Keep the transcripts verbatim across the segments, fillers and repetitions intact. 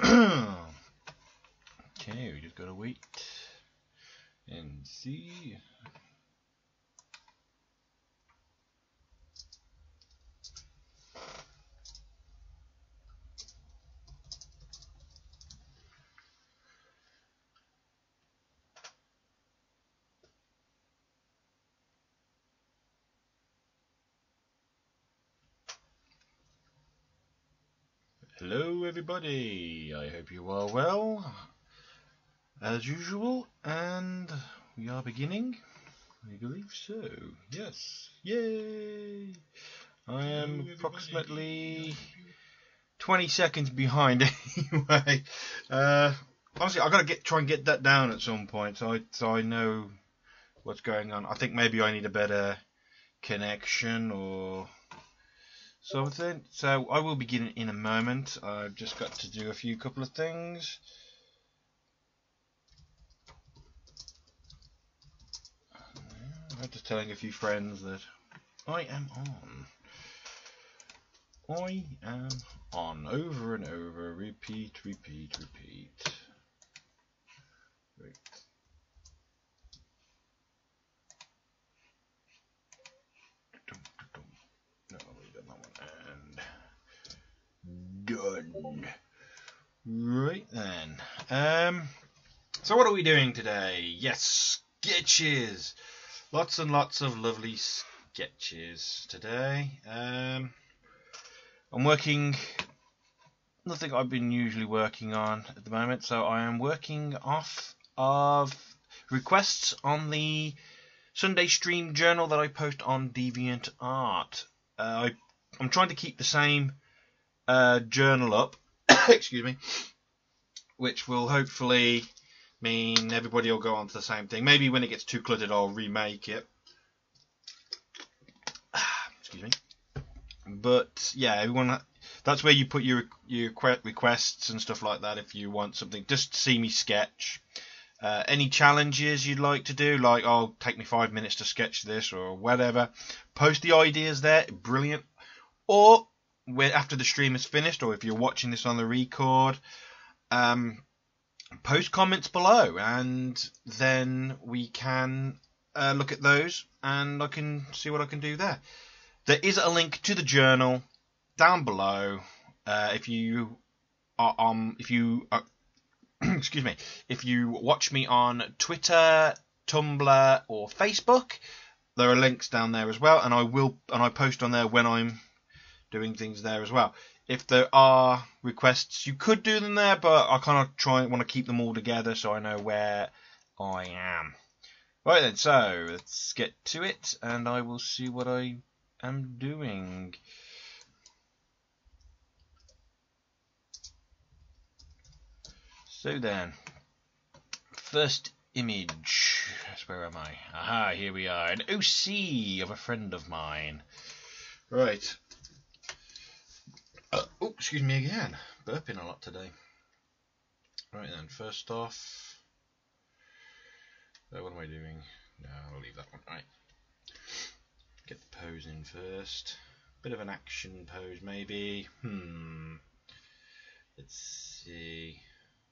Okay, we just gotta wait and see. Hello everybody, I hope you are well, as usual, and we are beginning, I believe so, yes, yay! I am approximately twenty seconds behind anyway. Uh, honestly, I've got to get try and get that down at some point, so I, so I know what's going on. I think maybe I need a better connection or something. So I will begin in a moment. I've just got to do a few couple of things. I'm just telling a few friends that I am on. I am on. Over and over. Repeat, repeat, repeat. Right. No, we got that one. And done. Right then. Um. So what are we doing today? Yes, sketches. Lots and lots of lovely sketches today. Um. I'm working. Nothing I've been usually working on at the moment. So I am working off of requests on the Sunday Stream Journal that I post on DeviantArt. Uh, I, I'm trying to keep the same uh, journal up, excuse me, which will hopefully mean everybody will go on to the same thing. Maybe when it gets too cluttered, I'll remake it. Excuse me. But yeah, everyone. That's where you put your your requests and stuff like that if you want something. Just see me sketch. Uh, any challenges you'd like to do, like, oh, take me five minutes to sketch this or whatever, post the ideas there, brilliant. Or when, after the stream is finished, or if you're watching this on the record, um, post comments below, and then we can uh, look at those, and I can see what I can do there. There is a link to the journal down below. Uh, if you are um, if you are excuse me, if you watch me on Twitter, Tumblr, or Facebook, there are links down there as well, and I will and I post on there when I'm doing things there as well. If there are requests, you could do them there, but I kind of try want to keep them all together so I know where I am. Right then, so let's get to it, and I will see what I am doing. So then, first image. Where am I? Aha, here we are. An O C of a friend of mine. Right. Uh, oh, excuse me again. Burping a lot today. Right then, first off. Uh, what am I doing? No, I'll leave that one. Right. Get the pose in first. Bit of an action pose, maybe. Hmm. Let's see.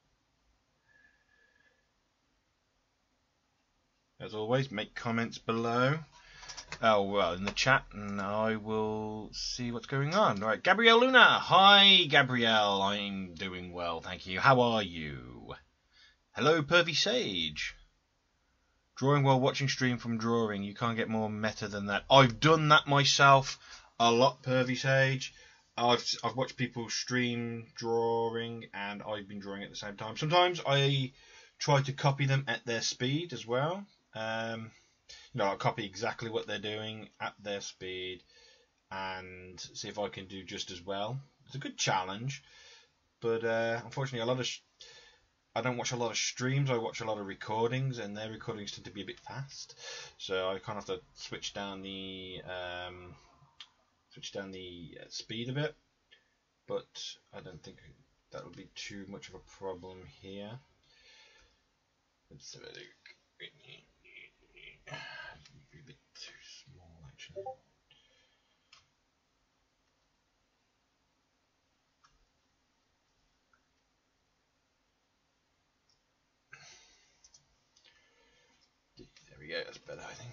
As always, make comments below. Oh, well, in the chat, and I will see what's going on. Right, Gabrielle Luna. Hi, Gabrielle. I'm doing well, thank you. How are you? Hello, Pervy Sage. Drawing while watching stream from drawing. You can't get more meta than that. I've done that myself a lot, Pervy Sage. I've I've watched people stream drawing, and I've been drawing at the same time. Sometimes I try to copy them at their speed as well. Um, you know, I'll copy exactly what they're doing at their speed and see if I can do just as well. It's a good challenge, but uh, unfortunately, a lot of sh- I don't watch a lot of streams. I watch a lot of recordings, and their recordings tend to be a bit fast, so I kind of have to switch down the um, switch down the speed a bit. But I don't think that would be too much of a problem here. Let's have a look. A bit too small, actually. we go, that's better, I think.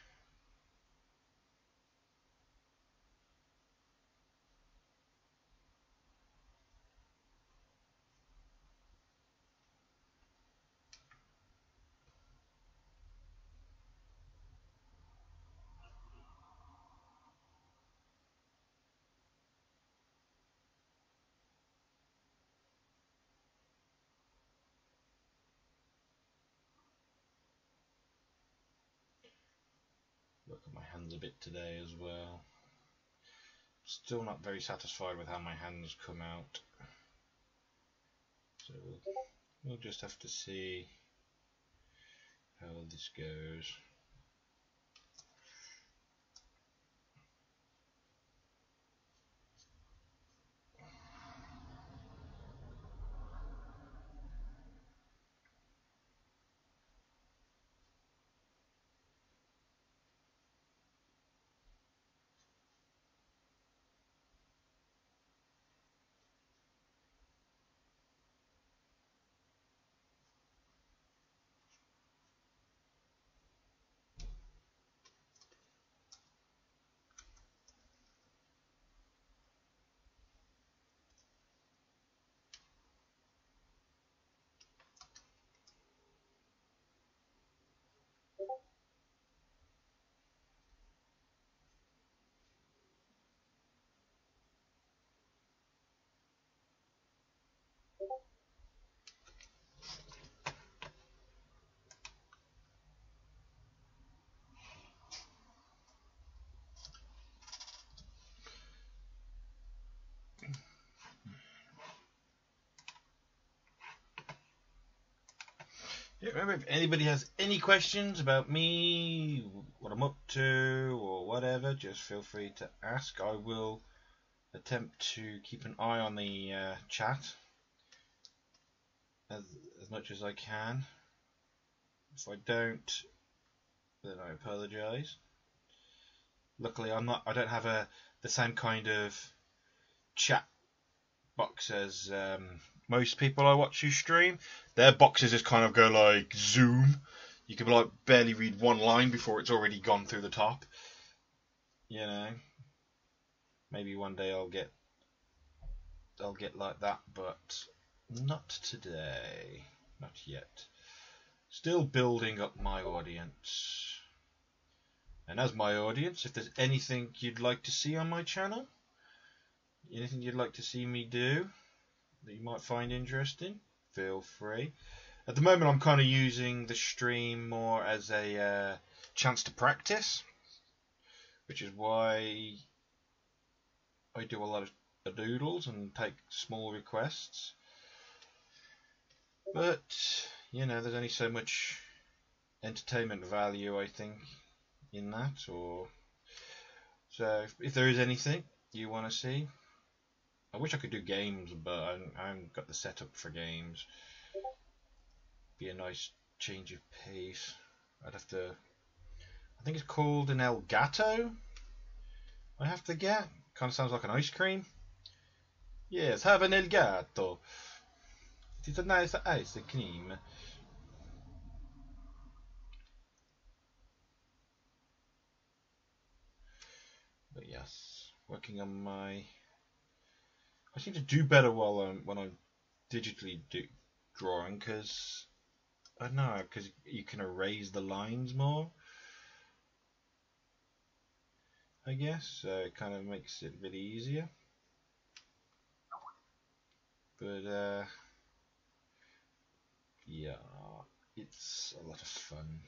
Look at my hands a bit today as well. Still not very satisfied with how my hands come out. So we'll, we'll just have to see how this goes. Yeah, remember, if anybody has any questions about me, what I'm up to, or whatever, just feel free to ask. I will attempt to keep an eye on the uh, chat as, as much as I can. If I don't, then I apologise. Luckily, I'm not. I don't have a the same kind of chat box as um, most people I watch who stream. Their boxes just kind of go like zoom. You can like barely read one line before it's already gone through the top. You know, maybe one day I'll get I'll get like that, but not today, not yet. Still building up my audience. And as my audience, if there's anything you'd like to see on my channel, anything you'd like to see me do that you might find interesting, feel free. At the moment, I'm kind of using the stream more as a uh, chance to practice, which is why I do a lot of doodles and take small requests. But, you know, there's only so much entertainment value, I think, in that. Or so if, if there is anything you want to see, I wish I could do games, but I, I haven't got the setup for games. Be a nice change of pace. I'd have to. I think it's called an Elgato. I have to get. Kind of sounds like an ice cream. Yes, have an Elgato. It is a nice ice cream. But yes, working on my. I seem to do better while I'm when I'm digitally do drawing because. I don't know, because you can erase the lines more, I guess, so it kind of makes it a bit easier. But, uh, yeah, it's a lot of fun.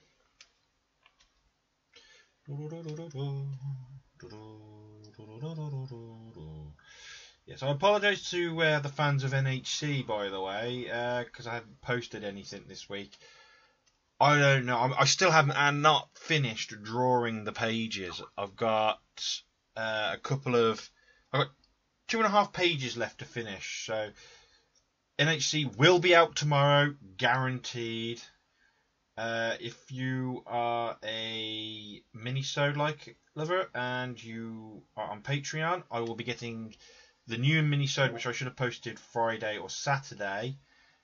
Yes, I apologise to uh, the fans of N H C, by the way, because uh, I haven't posted anything this week. I don't know. I'm, I still haven't and not finished drawing the pages. I've got uh, a couple of. I've got two and a half pages left to finish. So N H C will be out tomorrow, guaranteed. Uh, if you are a minisode like lover and you are on Patreon, I will be getting the new minisode, which I should have posted Friday or Saturday,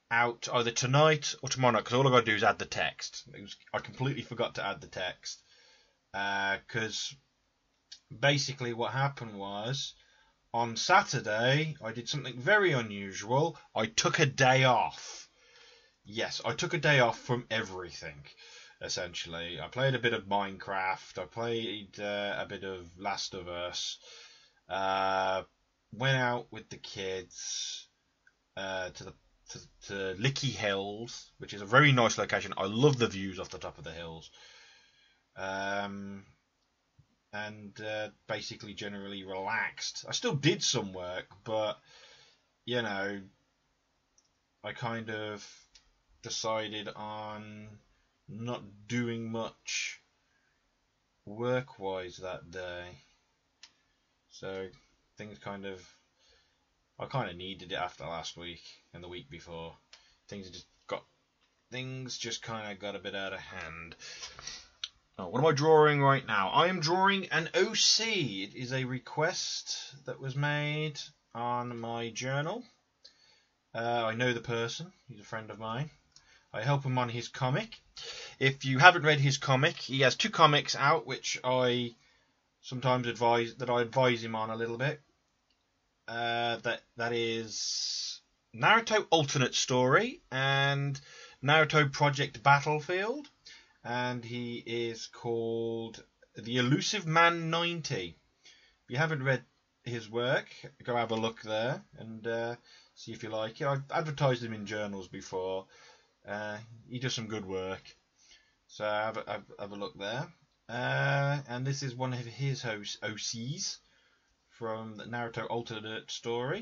out either tonight or tomorrow night, because all I got to do is add the text. It was, I completely forgot to add the text. Because uh, basically what happened was, on Saturday, I did something very unusual. I took a day off. Yes, I took a day off from everything, essentially. I played a bit of Minecraft. I played uh, a bit of Last of Us. Uh, went out with the kids uh, to the to, to Lickey Hills, which is a very nice location. I love the views off the top of the hills. Um, and uh, basically generally relaxed. I still did some work, but, you know, I kind of decided on not doing much work-wise that day. So things kind of, I kind of needed it after last week and the week before. Things just got, things just kind of got a bit out of hand. Oh, what am I drawing right now? I am drawing an O C. It is a request that was made on my journal. Uh, I know the person. He's a friend of mine. I help him on his comic. If you haven't read his comic, he has two comics out, which I sometimes advise that I advise him on a little bit. Uh, that that is Naruto Alternate Story and Naruto Project Battlefield. And he is called The Elusive Man ninety. If you haven't read his work, go have a look there and uh, see if you like it. I've advertised him in journals before. Uh, he does some good work, so have a, have, have a look there. Uh, and this is one of his O Cs from the Naruto Alternate Story.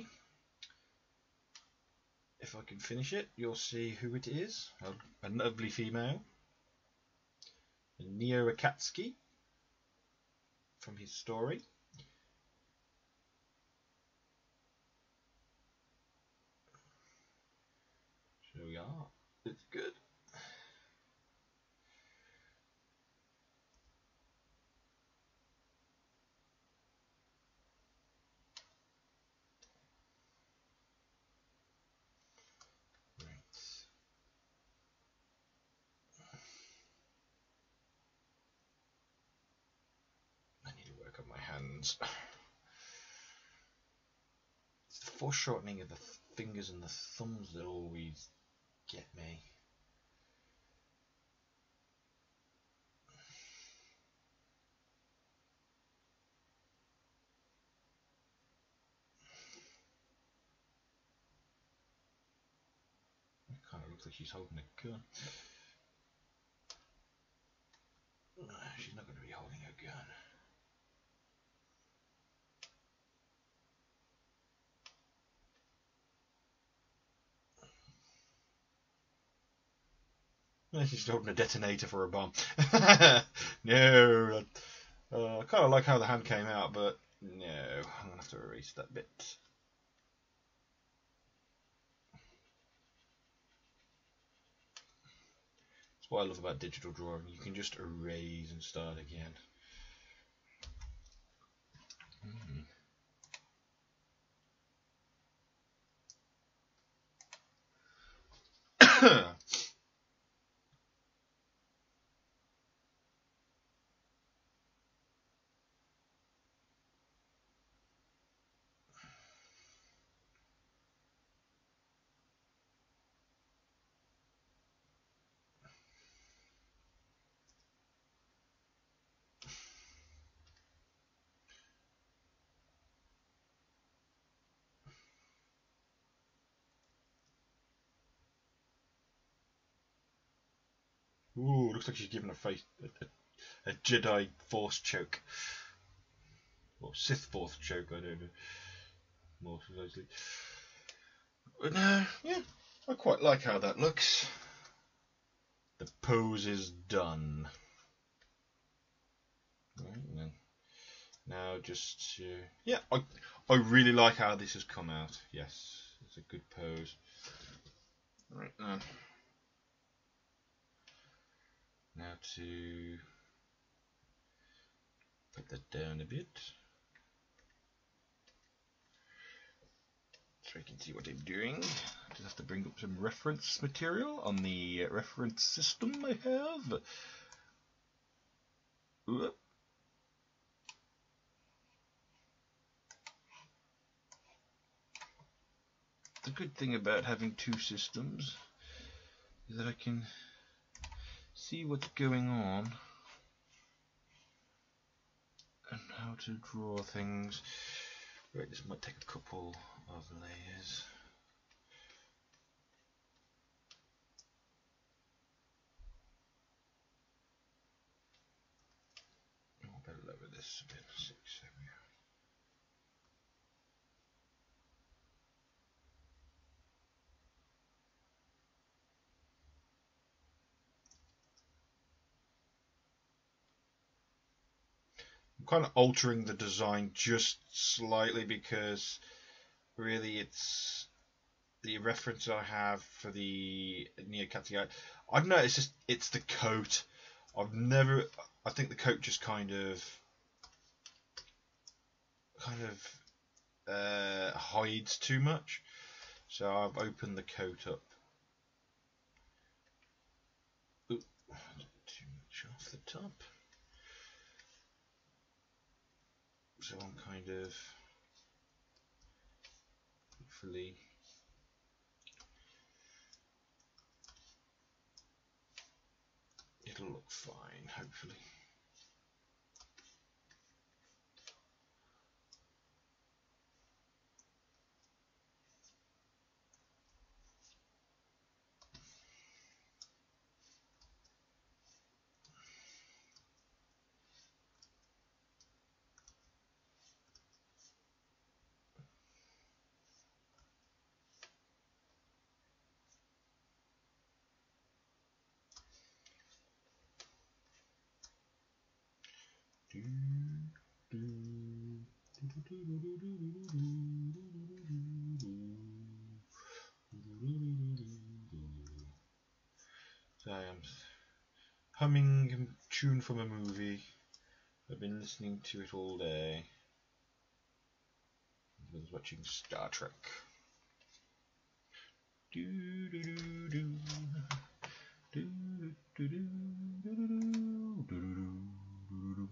If I can finish it, you'll see who it is. A, a lovely female. Neo Akatsuki from his story. So we are. It's good. Right. I need to work on my hands. It's the foreshortening of the fingers and the thumbs that always get me. It kind of looks like she's holding a gun. She's not going to be holding a gun. She's holding a detonator for a bomb. No. Uh, I kind of like how the hand came out, but no. I'm going to have to erase that bit. That's what I love about digital drawing. You can just erase and start again. Mm. Ooh, looks like she's giving a face a, a, a Jedi Force choke. Or Sith Force choke, I don't know. More precisely. But uh, yeah, I quite like how that looks. The pose is done. Right, then. Now just uh, yeah, I I really like how this has come out. Yes, it's a good pose. Right then. Now to put that down a bit. so you can see what I'm doing. Just have to bring up some reference material on the reference system I have. Whoop. The good thing about having two systems is that I can see what's going on and how to draw things. Right, this might take a couple of layers. Oh, I better lower this a bit. Six, seven. I'm kind of altering the design just slightly because really it's the reference I have for the Neocatii. I've noticed it's, it's the coat. I've never. I think the coat just kind of, kind of uh, hides too much. So I've opened the coat up. Oop, too much off the top. So I'm kind of, hopefully, it'll look fine, hopefully. So I am humming a tune from a movie. I've been listening to it all day. I was watching Star Trek. Do do do do. Do do do do do do do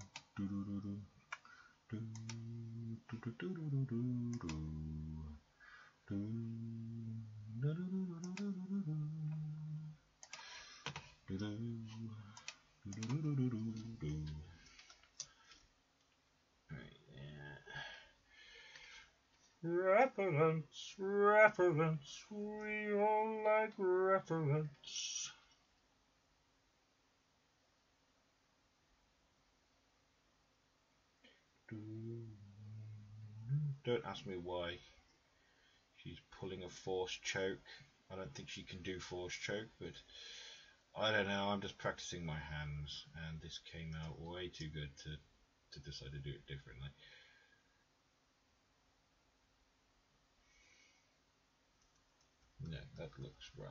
Reference, reference, we all like reference. Don't ask me why she's pulling a force choke. I don't think she can do force choke, but I don't know. I'm just practicing my hands, and this came out way too good to, to decide to do it differently. No, that looks wrong.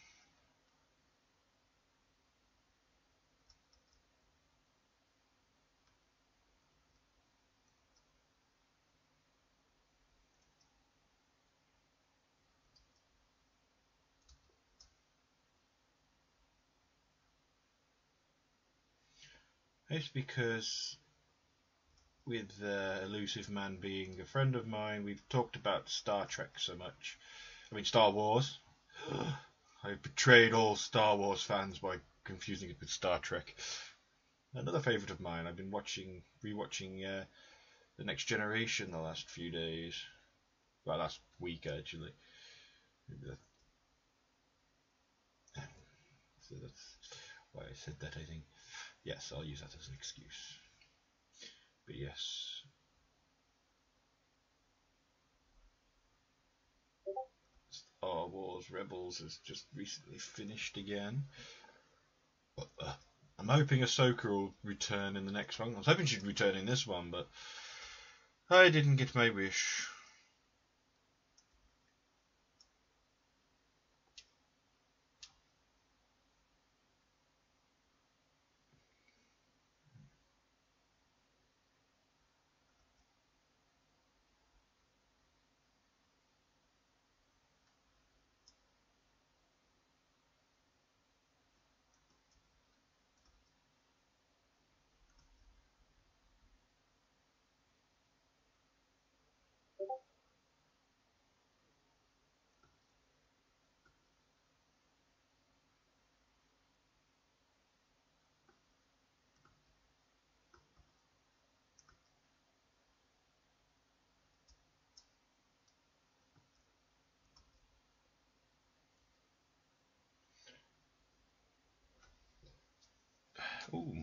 It's because with uh, Elusive Man being a friend of mine, we've talked about Star Trek so much. I mean, Star Wars. I've betrayed all Star Wars fans by confusing it with Star Trek. Another favourite of mine. I've been watching, rewatching uh, The Next Generation the last few days. Well, last week actually. So that's why I said that, I think. Yes, I'll use that as an excuse. But yes. Star Wars Rebels has just recently finished again. Uh, I'm hoping Ahsoka will return in the next one. I was hoping she'd return in this one, but I didn't get my wish.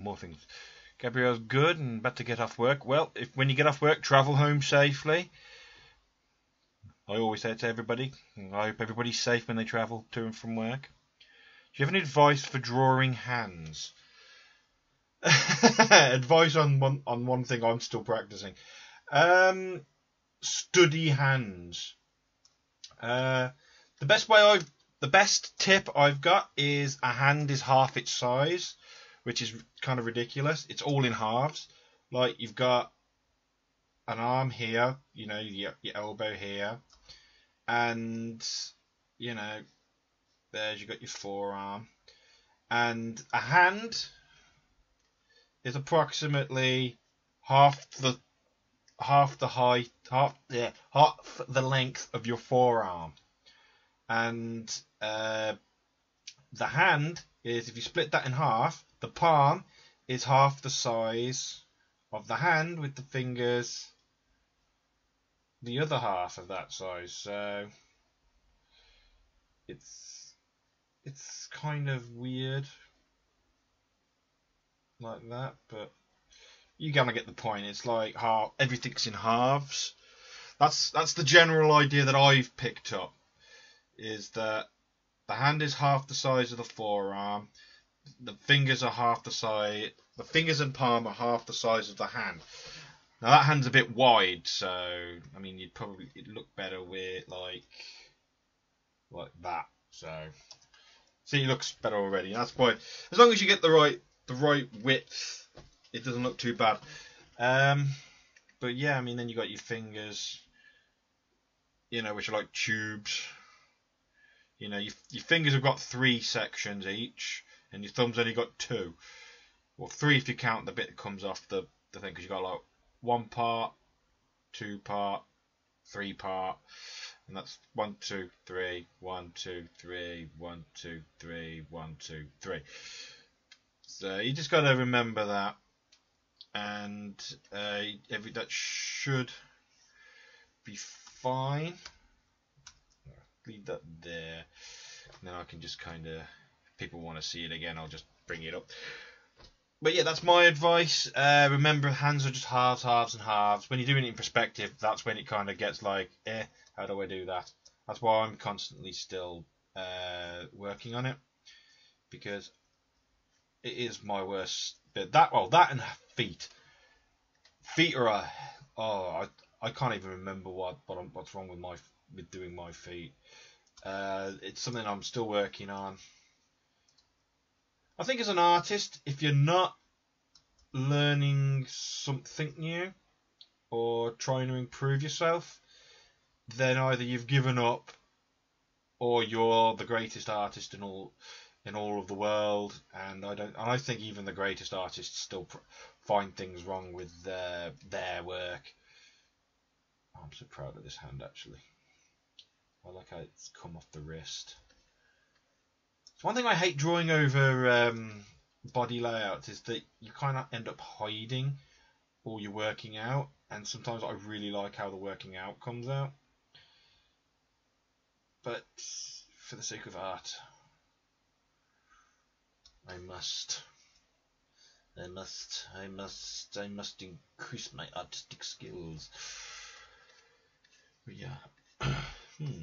more things. Gabrielle's good and about to get off work. Well, if when you get off work, travel home safely. I always say it to everybody. I hope everybody's safe when they travel to and from work. Do you have any advice for drawing hands? Advice on one on one thing I'm still practicing. Um, study hands. Uh, the best way I've the best tip I've got is a hand is half its size, which is kind of ridiculous. It's all in halves. Like you've got an arm here, you know, your, your elbow here, and you know, there's you got your forearm, and a hand is approximately half the half the height, half yeah, half the length of your forearm, and uh, the hand is, if you split that in half, the palm is half the size of the hand, with the fingers the other half of that size. So it's it's kind of weird like that, but you gonna get the point. It's like half, everything's in halves. That's that's the general idea that I've picked up, is that the hand is half the size of the forearm, the fingers are half the size, the fingers and palm are half the size of the hand. Now that hand's a bit wide, so I mean you'd probably it'd look better with like like that. So see, it looks better already. That's why, as long as you get the right the right width, it doesn't look too bad. Um, but yeah, I mean, then you got your fingers, you know, which are like tubes. You know, your, your fingers have got three sections each, and your thumb's only got two. Well, three if you count the bit that comes off the, the thing, because you got like one part, two part, three part, and that's one, two, three, one, two, three, one, two, three, one, two, three. So you just got to remember that, and uh, every that should be fine. Leave that there. And then I can just kind of, if people want to see it again, I'll just bring it up. But yeah, that's my advice. Uh, remember, hands are just halves, halves, and halves. When you're doing it in perspective, that's when it kind of gets like, eh, how do I do that? That's why I'm constantly still uh, working on it, because it is my worst bit. That well, that and feet. Feet are a, oh, I I can't even remember what what I'm, what's wrong with my with doing my feet. Uh, it's something I'm still working on. I think as an artist, if you're not learning something new or trying to improve yourself, then either you've given up or you're the greatest artist in all in all of the world. And I don't. And I think even the greatest artists still pr- find things wrong with their their work. Oh, I'm so proud of this hand, actually. I like how it's come off the wrist. It's one thing I hate drawing over um, body layouts, is that you kind of end up hiding all your working out, and sometimes I really like how the working out comes out. But for the sake of art, I must, I must, I must, I must increase my artistic skills. But yeah. hmm.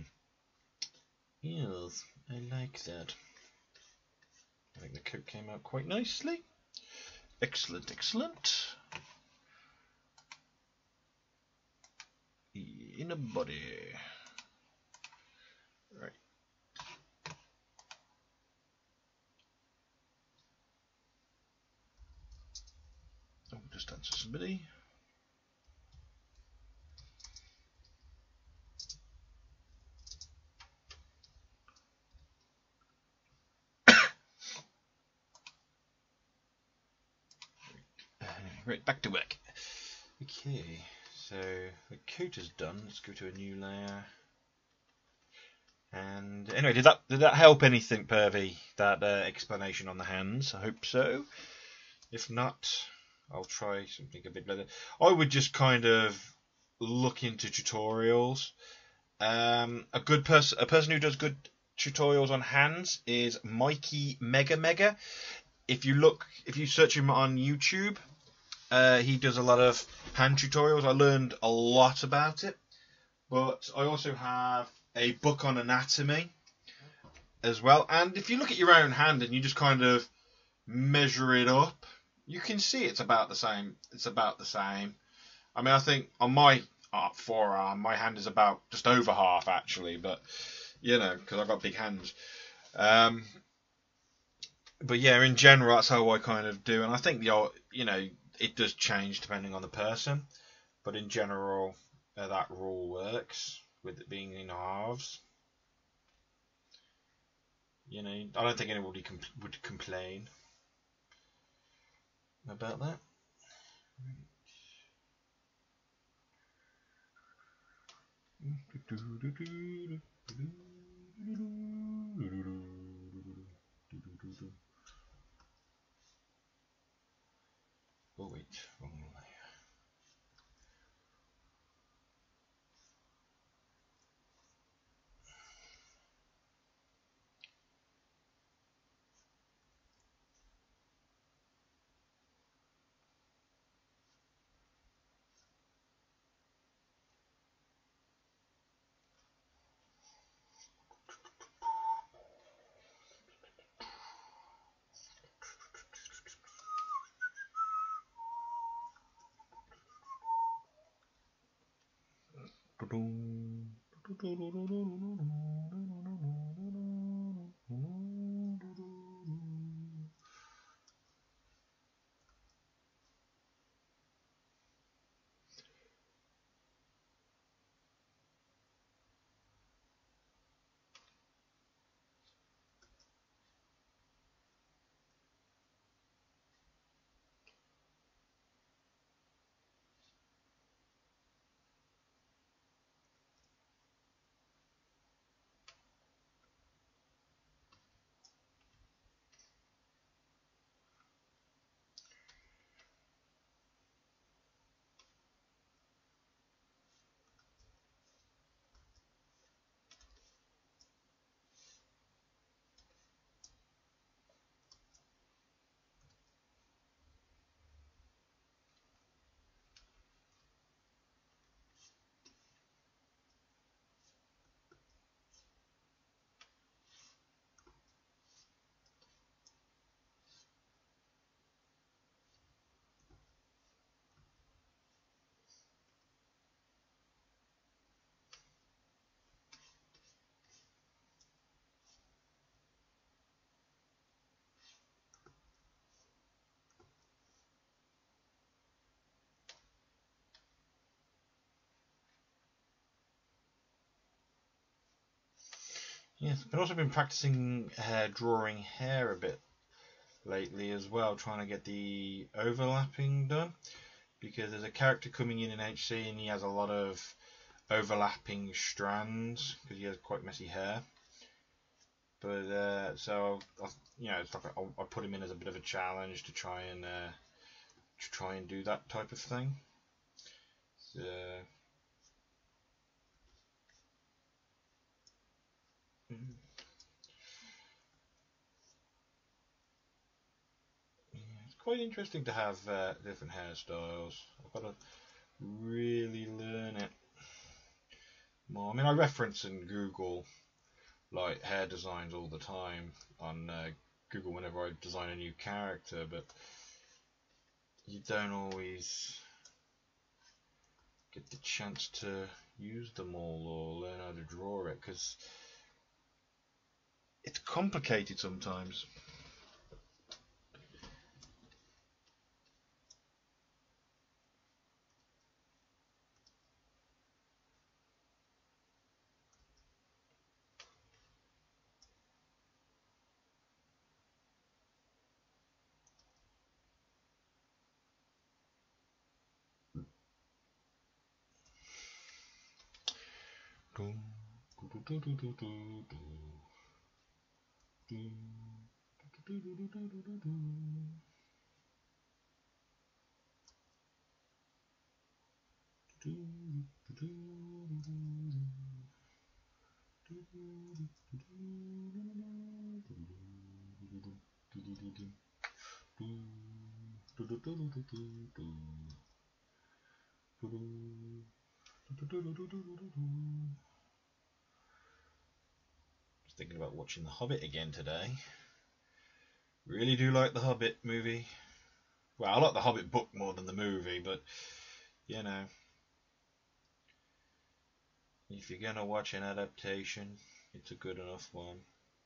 Yes, I like that. I think the coat came out quite nicely. Excellent, excellent. In a body. Right. Oh, just answer somebody. Right, back to work. Okay, so the coat is done. Let's go to a new layer. And anyway, did that did that help anything, Pervy? That uh, explanation on the hands? I hope so. If not, I'll try something a bit better. I would just kind of look into tutorials. Um, a good person, a person who does good tutorials on hands is Mikey Mega Mega. if you look, if you search him on YouTube, uh, he does a lot of hand tutorials. I learned a lot about it, but I also have a book on anatomy as well. And if you look at your own hand and you just kind of measure it up, you can see it's about the same. It's about the same. I mean, I think on my uh, forearm, my hand is about just over half actually, but you know, because I've got big hands. Um, but yeah, in general, that's how I kind of do, and I think the you know it does change depending on the person, but in general, uh, that rule works with it being in halves. You know, I don't think anybody com- would complain about that. Oh wait, wrong way. Yes, I've also been practicing uh, drawing hair a bit lately as well, trying to get the overlapping done, because there's a character coming in in H C and he has a lot of overlapping strands because he has quite messy hair. But uh, so I, you know, it's like I, I put him in as a bit of a challenge to try and uh, to try and do that type of thing. So, mm, yeah, it's quite interesting to have uh, different hairstyles. I've got to really learn it more. I mean, I reference and Google like hair designs all the time on uh, Google whenever I design a new character, but you don't always get the chance to use them all or learn how to draw it because it's complicated sometimes. Just thinking about watching The Hobbit again today. Really do like the Hobbit movie. Well, I like the Hobbit book more than the movie, but you know, if you're gonna watch an adaptation, it's a good enough one.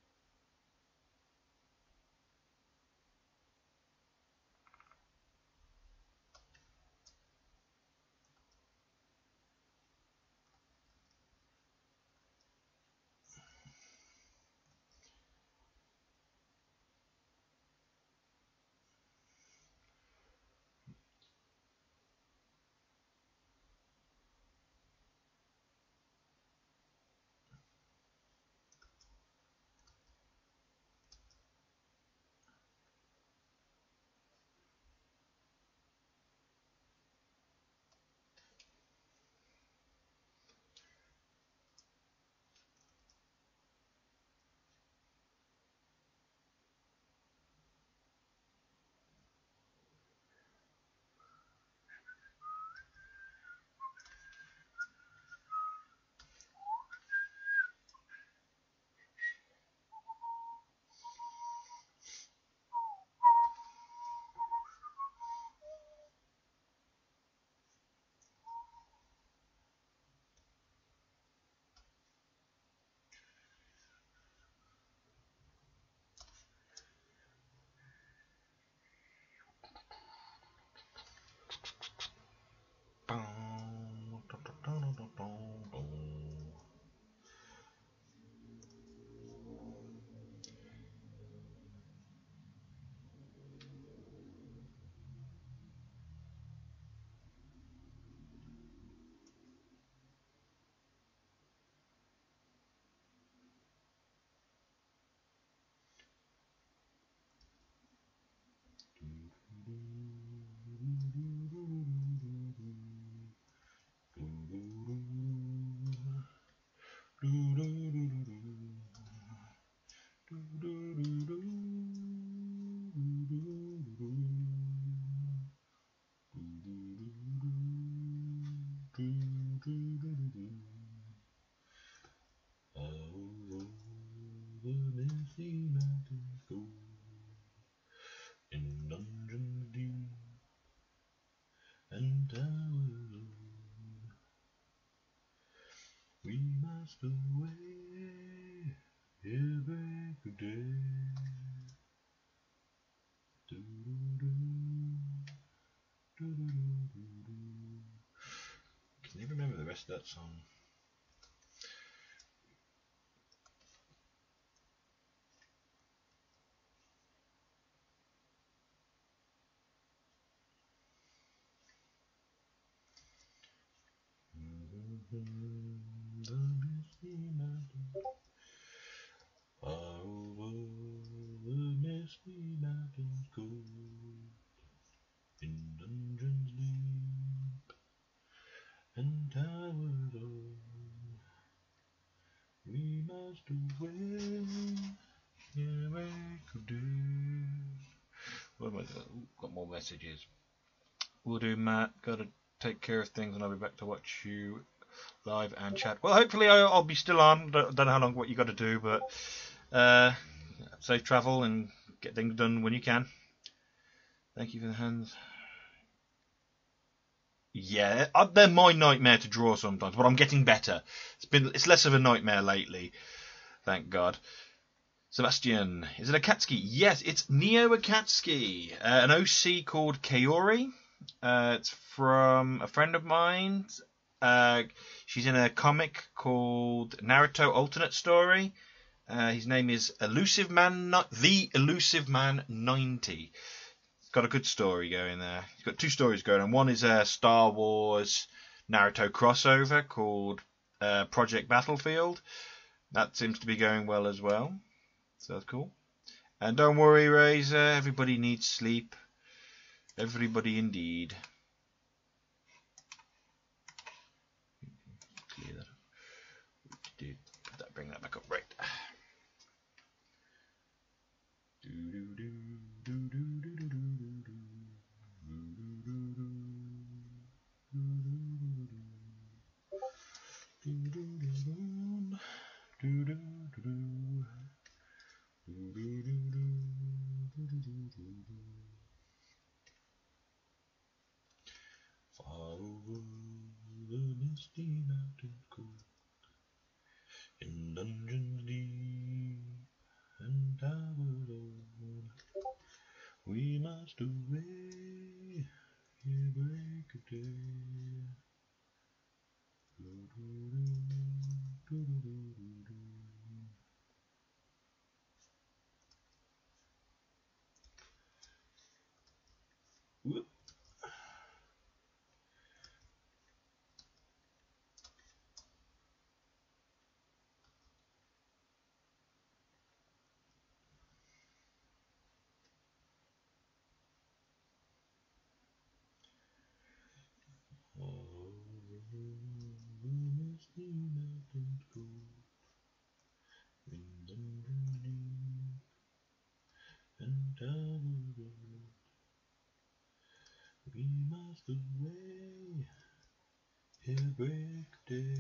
Can you remember the rest of that song? The misty mountains are over the misty mountains cold, in dungeons deep and towers old. We must away, away today. What am I got? Ooh, got more messages. Will do, Matt. Got to take care of things, and I'll be back to watch you live and chat. Well, hopefully I'll, I'll be still on. Don't, don't know how long what you got to do, but uh, safe travel and get things done when you can. Thank you for the hands. Yeah, uh, they're my nightmare to draw sometimes, but I'm getting better. It's been it's less of a nightmare lately, thank God. Sebastian, is it Akatsuki? Yes, it's Neo Akatsuki, uh, an O C called Kaori. Uh, it's from a friend of mine. Uh, she's in a comic called Naruto Alternate Story. Uh, his name is Elusive Man, the Elusive Man ninety. It's got a good story going there. He's got two stories going on. One is a Star Wars Naruto crossover called uh, Project Battlefield. That seems to be going well as well. So that's cool. And don't worry, Razor. Everybody needs sleep. Everybody indeed. Clear that. Put that. Bring that back up. Right. Do do do do do do do. Far over the misty mountains cold, in dungeons deep and towers old, we must away, ere break of day. Whoop. Over the misty mountains cold, in dungeons deep and towers old, we must away, ere break of day.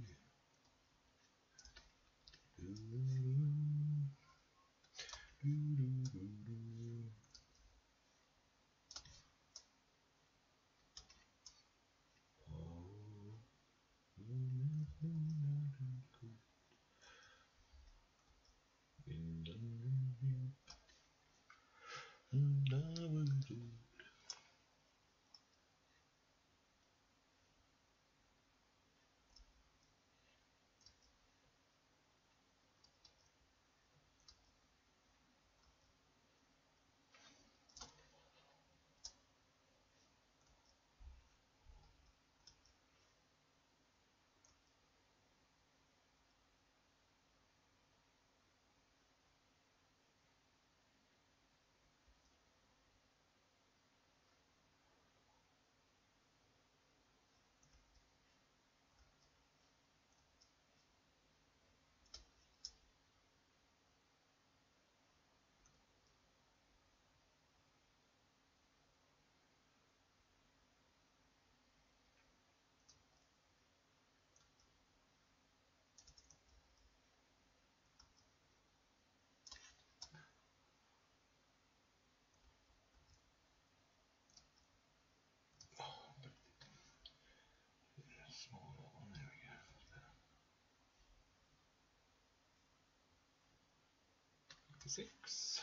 Smaller one, there we go. Six.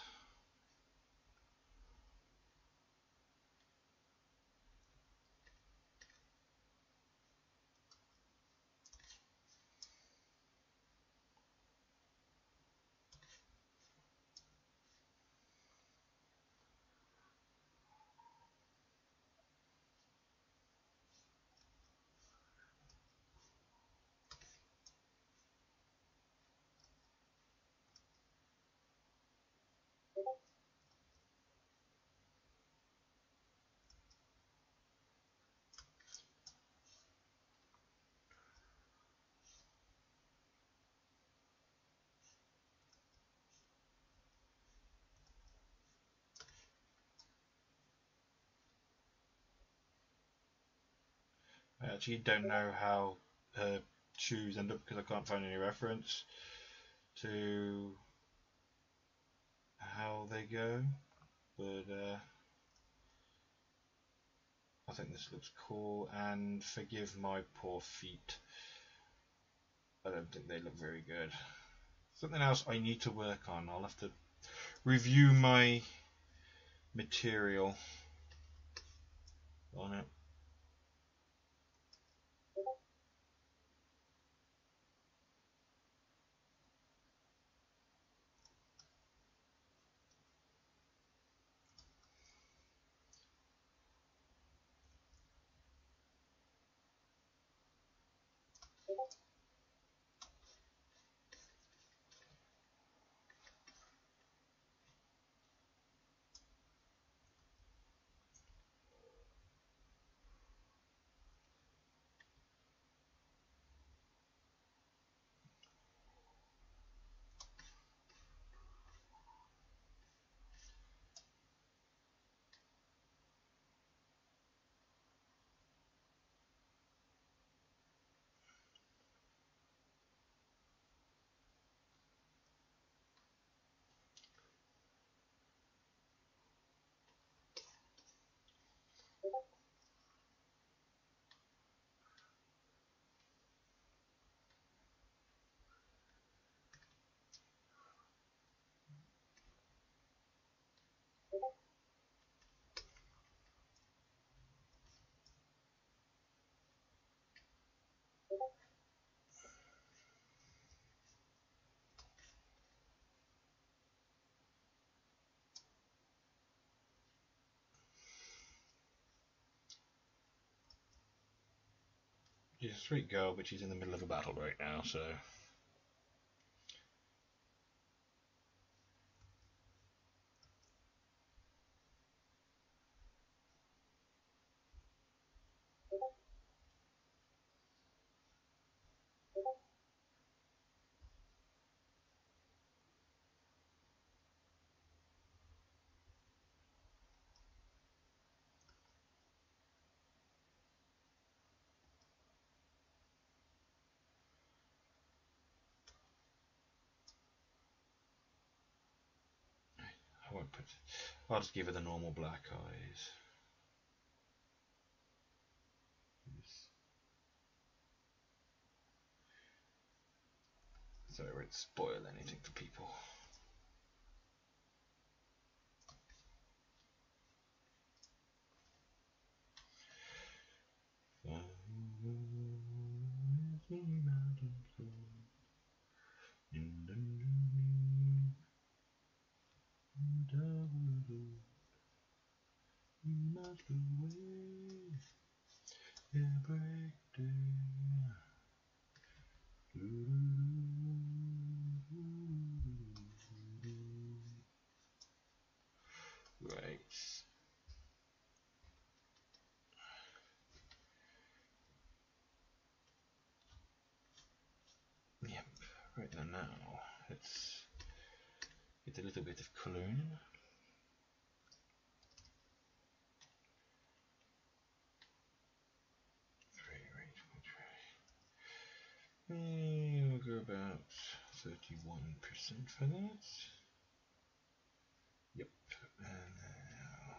I actually don't know how her shoes end up because I can't find any reference to how they go, but uh, I think this looks cool, and forgive my poor feet. I don't think they look very good. Something else I need to work on. I'll have to review my material on it. She's a sweet girl, but she's in the middle of a battle right now, so. I won't put. I'll just give her the normal black eyes. So it won't spoil anything for people. Right. Yep. Right then now, let's get a little bit of cologne. We'll go about thirty-one percent for that. Yep. And now.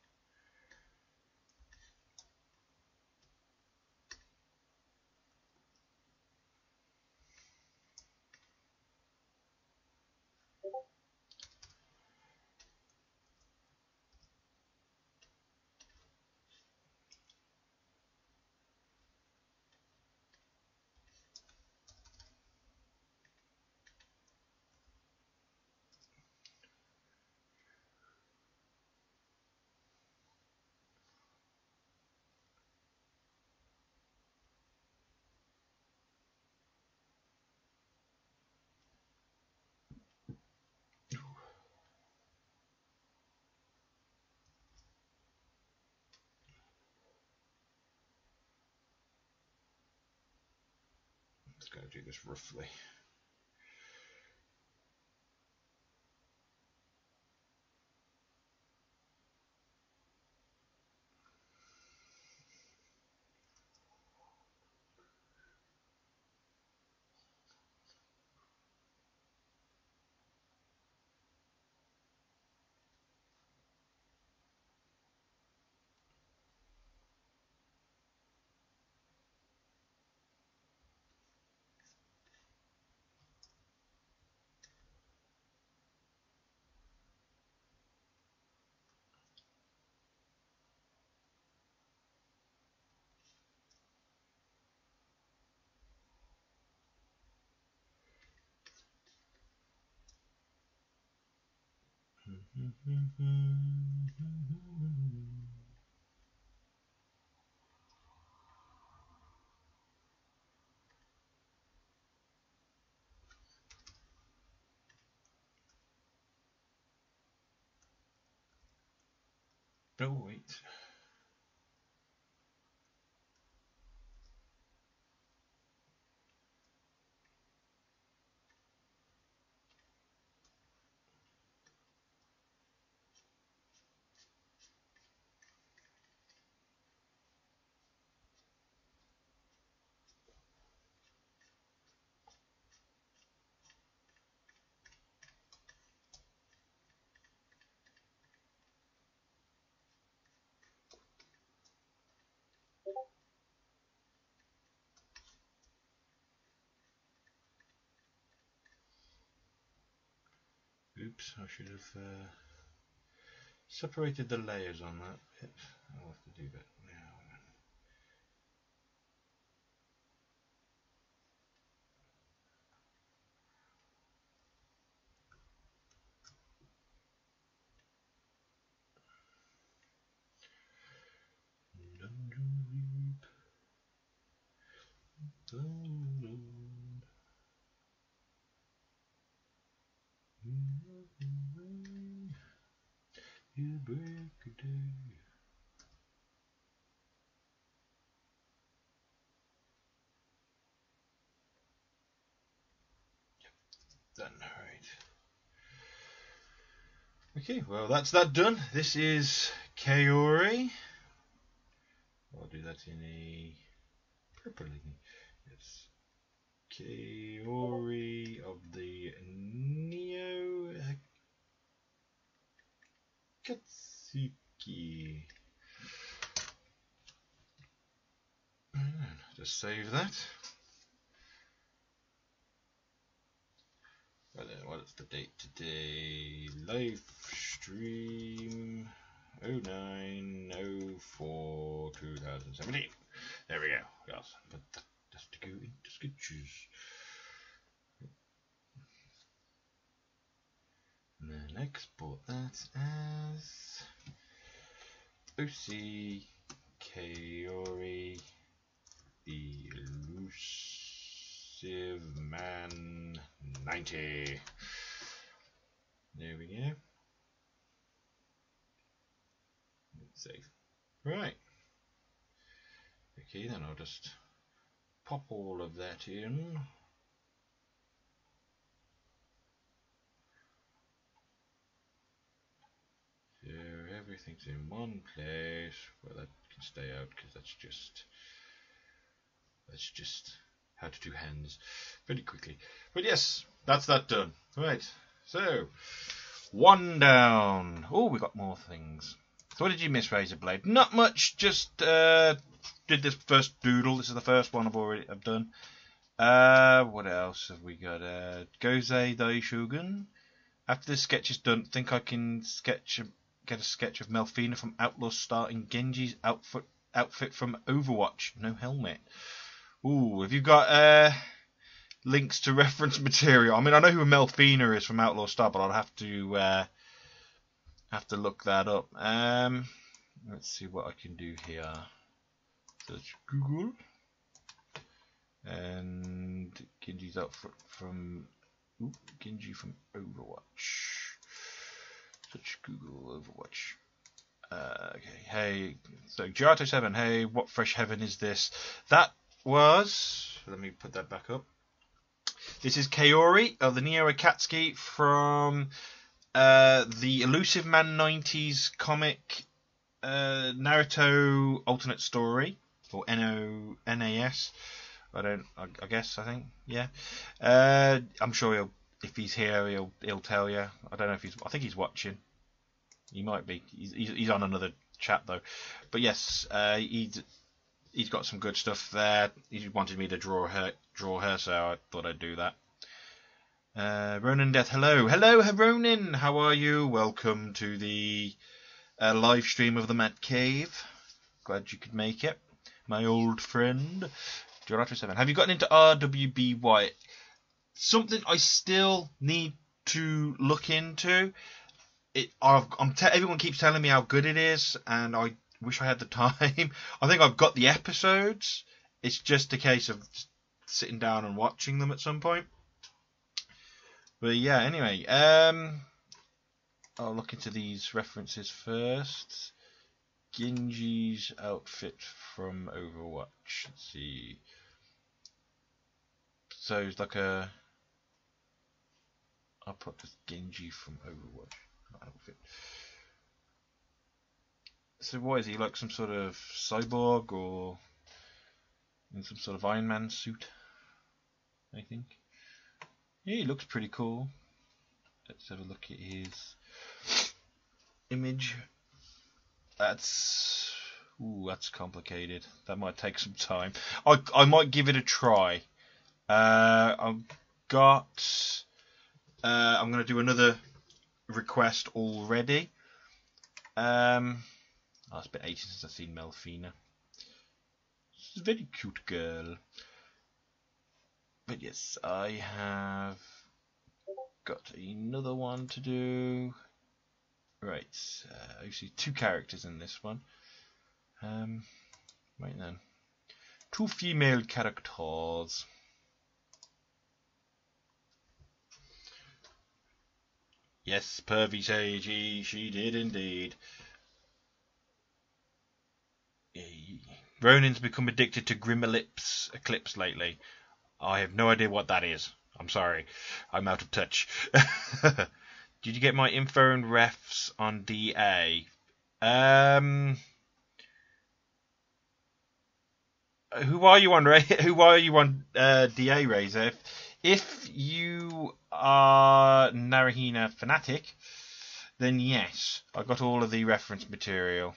Just gotta do this roughly. Oh wait. Oops, I should have uh, separated the layers on that bit. I'll have to do that now. Dungeon You break a day. Done, right. Okay, well that's that done. This is Kaori. I'll do that in a purple. Yes. Kaori of the Neo Katsuki. Just save that. Right then, what's the date today? Live stream oh nine oh four twenty seventeen. There we go. Yes, but that, that's to go into sketches. And then export that as O C Kaori, the elusive man ninety. There we go. Let's save. Right. Okay, then I'll just pop all of that in. So everything's in one place. Well, that can stay out because that's just that's just how to do hands pretty quickly. But yes, that's that done. Right. So one down. Oh, we got more things. So what did you miss, Razorblade? Not much. Just uh, did this first doodle. This is the first one I've already I've done. Uh, what else have we got? Uh, Gozei Daishogun. After this sketch is done, think I can sketch a, get a sketch of Melfina from Outlaw starting Genji's outfit outfit from Overwatch. No helmet. Ooh, have you got uh, links to reference material? I mean, I know who Melfina is from Outlaw Star, but I'll have to uh, have to look that up. Um, let's see what I can do here. Search Google. And Genji's outfit from ooh, Genji from Overwatch. Search Google Overwatch. Uh, okay, hey, so Giotto seven, hey, what fresh heaven is this? That was, let me put that back up. This is Kaori of the Neo Akatsuki from uh, the Elusive Man nineties comic uh, Naruto Alternate Story, or N O N A S. I don't. I, I guess. I think. Yeah. Uh, I'm sure he'll. If he's here, he'll. He'll tell you. I don't know if he's. I think he's watching. He might be. He's. He's, he's on another chat though. But yes. Uh, he's. He's got some good stuff there. He wanted me to draw her. Draw her. So I thought I'd do that. Uh, Ronan Death. Hello. Hello, Ronan. How are you? Welcome to the uh, live stream of the Mad Cave. Glad you could make it, my old friend. Giorgio seven. Have you gotten into R W B Y? Something I still need to look into. It. I've, I'm te- everyone keeps telling me how good it is, and I wish I had the time. I think I've got the episodes. It's just a case of sitting down and watching them at some point. But yeah, anyway, um, I'll look into these references first. Genji's outfit from Overwatch. Let's see. So it's like a. I'll put this Genji from Overwatch outfit. So what is he, like some sort of cyborg or in some sort of Iron Man suit? I think. Yeah, he looks pretty cool. Let's have a look at his image. That's ooh, that's complicated. That might take some time. I I might give it a try. Uh, I've got. Uh, I'm going to do another request already. Um, oh, it's been ages since I've seen Melfina. She's a very cute girl. But yes, I have got another one to do. Right, uh, I see two characters in this one. Um, right then, two female characters. Yes, Pervy says she, she did indeed. Ronin's become addicted to Grimellipse Eclipse lately. I have no idea what that is. I'm sorry. I'm out of touch. Did you get my info and refs on D A? Um, who are you on, Ray? Who are you on uh, D A, Razor? If, if you are Narahina Fanatic, then yes, I got all of the reference material.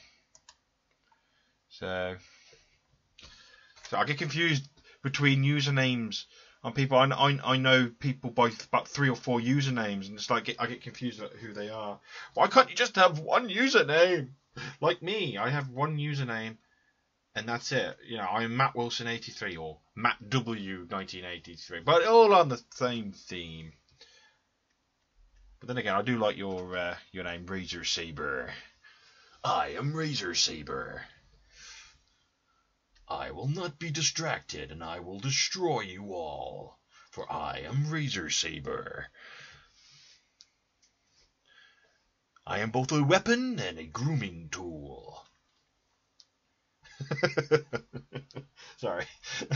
So, so I get confused between usernames on people. I, I, I know people by about three or four usernames, and it's like I get confused about who they are. Why can't you just have one username? Like me, I have one username, and that's it. You know, I'm Matt Wilson eighty-three or Matt W nineteen eighty-three, but all on the same theme. But then again, I do like your uh, your name, Razor Saber. I am Razor Saber. I will not be distracted, and I will destroy you all, for I am Razor Saber. I am both a weapon and a grooming tool. Sorry.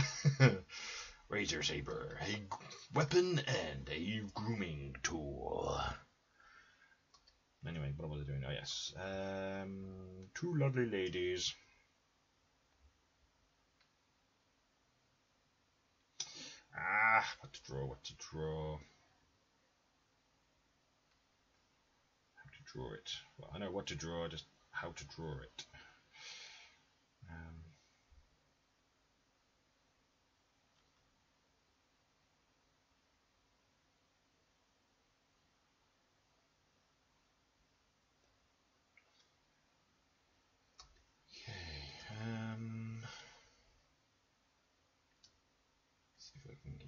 Razor Saber, a weapon and a grooming tool. Anyway, what was I doing? Oh, yes. Um, two lovely ladies. Ah, what to draw, what to draw. How to draw it. Well, I know what to draw, just how to draw it. Um, okay, um, let's see if I can get...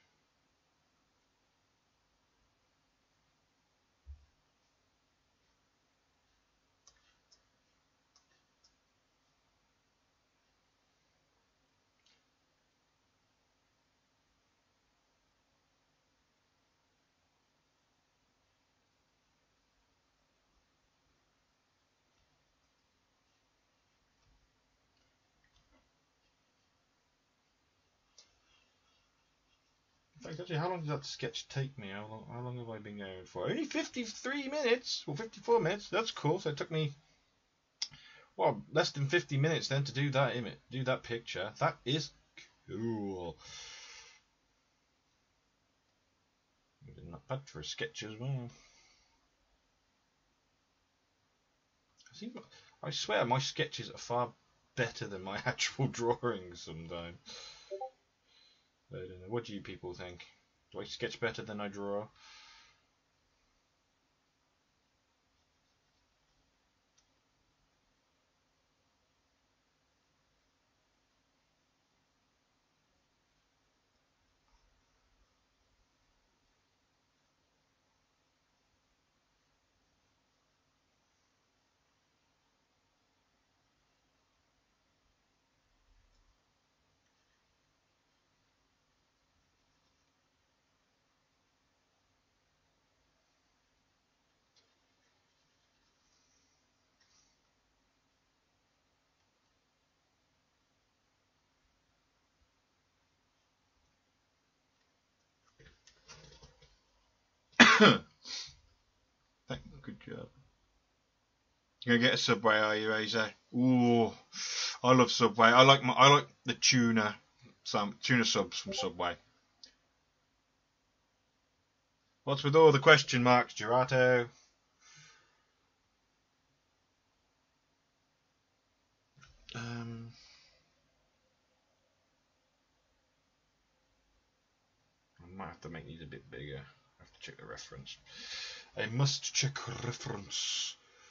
In fact, actually, how long did that sketch take me? How long, how long have I been going for? Only fifty-three minutes, or fifty-four minutes. That's cool. So it took me, well, less than fifty minutes then to do that image, do that picture. That is cool. Not bad for a sketch as well. I, seem, I swear my sketches are far better than my actual drawings sometimes. I don't know. What do you people think? Do I sketch better than I draw? Good job. You're gonna get a Subway, are you, Razor? Ooh, I love Subway. I like my, I like the tuna, some tuna subs from Subway. What's with all the question marks, Girato? Um, I might have to make these a bit bigger. I have to check the reference. I must check reference.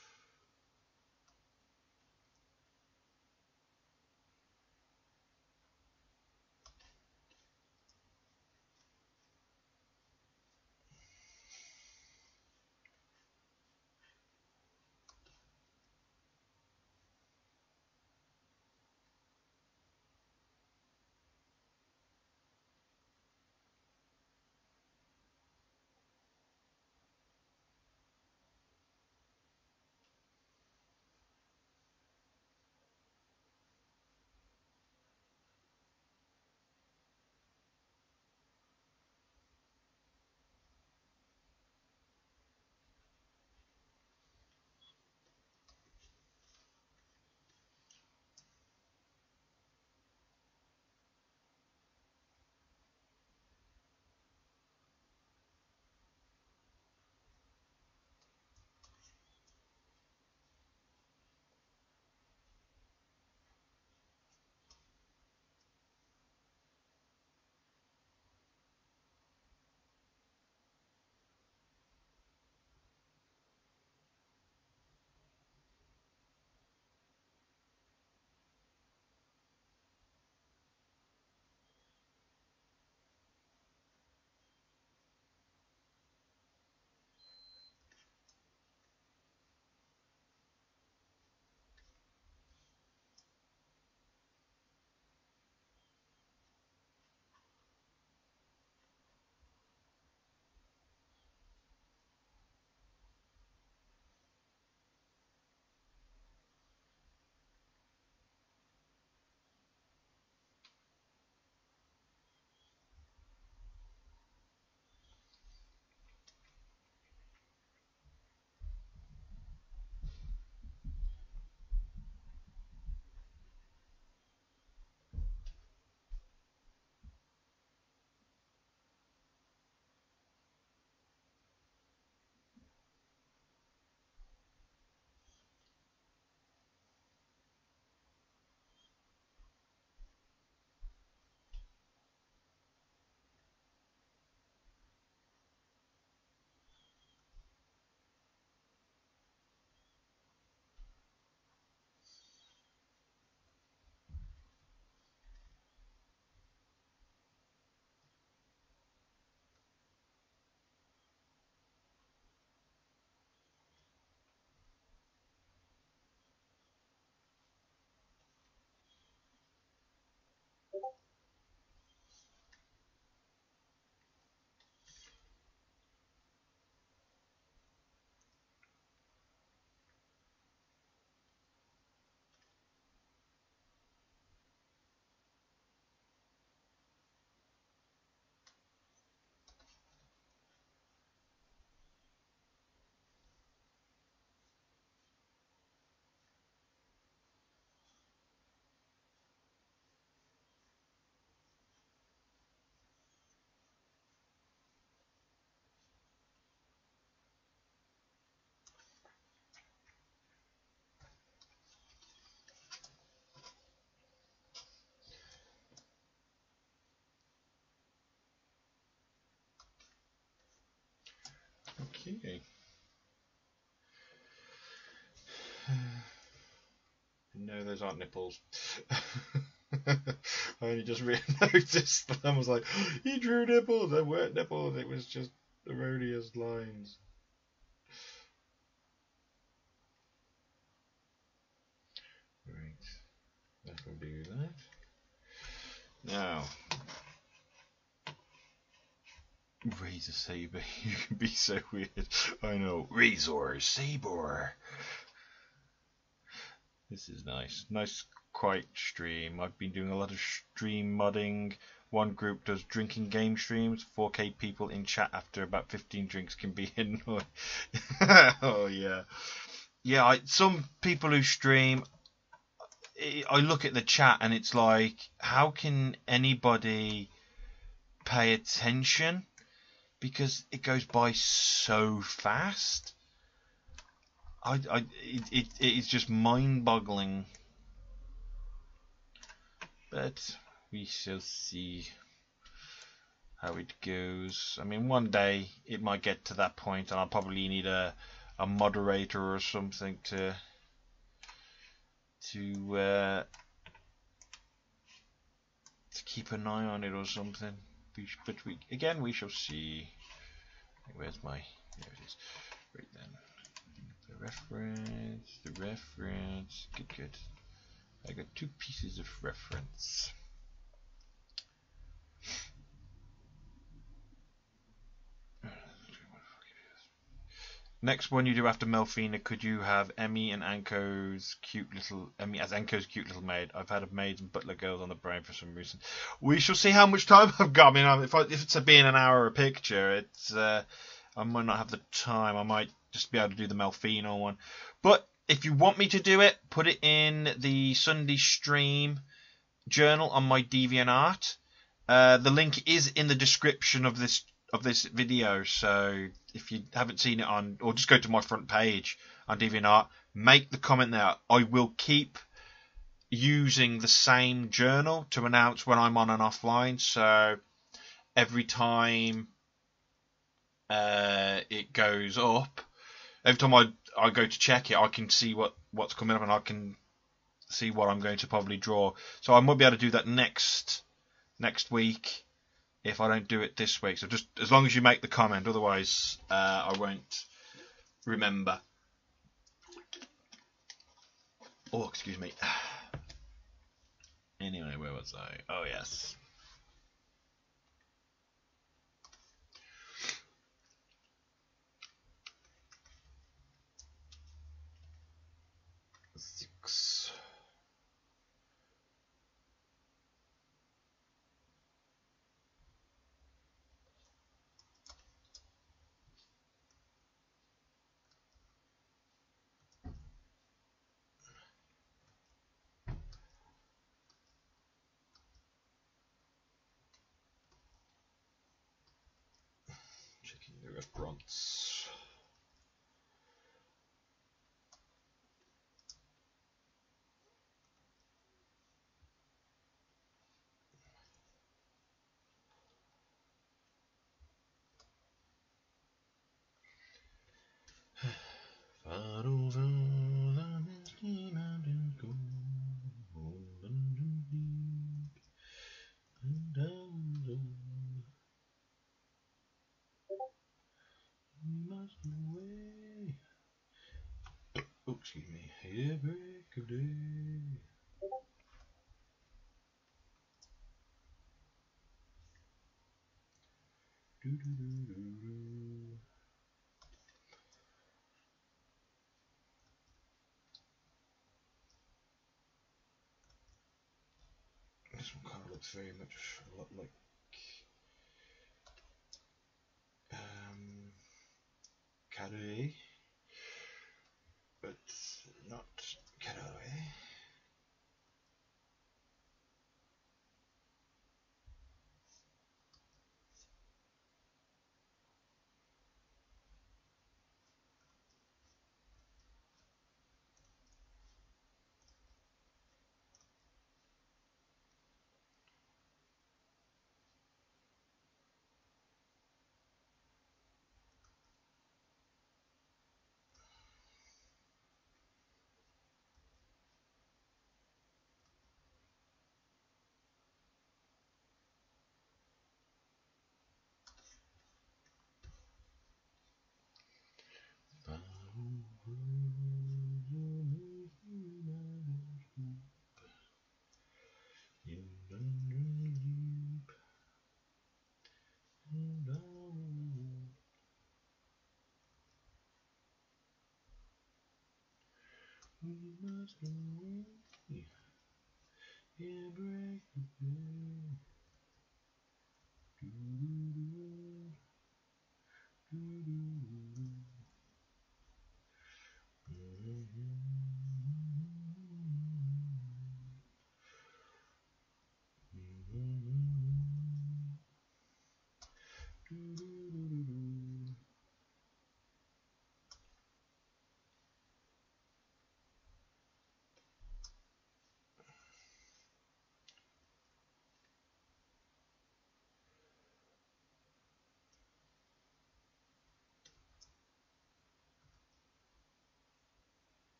Okay. No, those aren't nipples. I only just re- noticed them. I was like, he drew nipples. They weren't nipples. It was just erroneous lines. Right. That will do that. Now, Razor Saber. You can be so weird. I know. Razor Saber. This is nice. Nice, quiet stream. I've been doing a lot of stream modding. One group does drinking game streams. four K people in chat after about fifteen drinks can be annoying. Oh, yeah. Yeah, I, some people who stream, I look at the chat and it's like, how can anybody pay attention? Because it goes by so fast. I, I, it, it, it is just mind-boggling. But we shall see. how it goes. I mean, one day it might get to that point, and I'll probably need a a moderator or something to to uh, to keep an eye on it or something. But we again we shall see. Where's my? There it is. Right then. The reference. The reference. Good, good. I got two pieces of reference. Next one you do after Melfina, could you have Emmy and Anko's cute little Emmy as Anko's cute little maid? I've had a maid and butler girls on the brain for some reason. We shall see how much time I've got. I mean, if, I, if it's a being an hour a picture, it's uh, I might not have the time. I might just be able to do the Melfina one. But if you want me to do it, put it in the Sunday stream journal on my DeviantArt. Uh, the link is in the description of this of this video, so if you haven't seen it on, or just go to my front page on DeviantArt, make the comment there. I will keep using the same journal to announce when I'm on and offline, so every time uh, it goes up, every time I, I go to check it, I can see what, what's coming up, and I can see what I'm going to probably draw. So I might be able to do that next next week if I don't do it this week. So just as long as you make the comment, otherwise uh, I won't remember. Oh, excuse me. Anyway, where was I? Oh, yes. Six. Checking the reference. Far over the misty mountains go, rolling deep and down the road. We must away. Oh, excuse me. Here break of day. Do do do do do. This one kind of looks very much a lot like um, Carré, but not Carré. We must away. Yeah, break the day. Do do do do do do.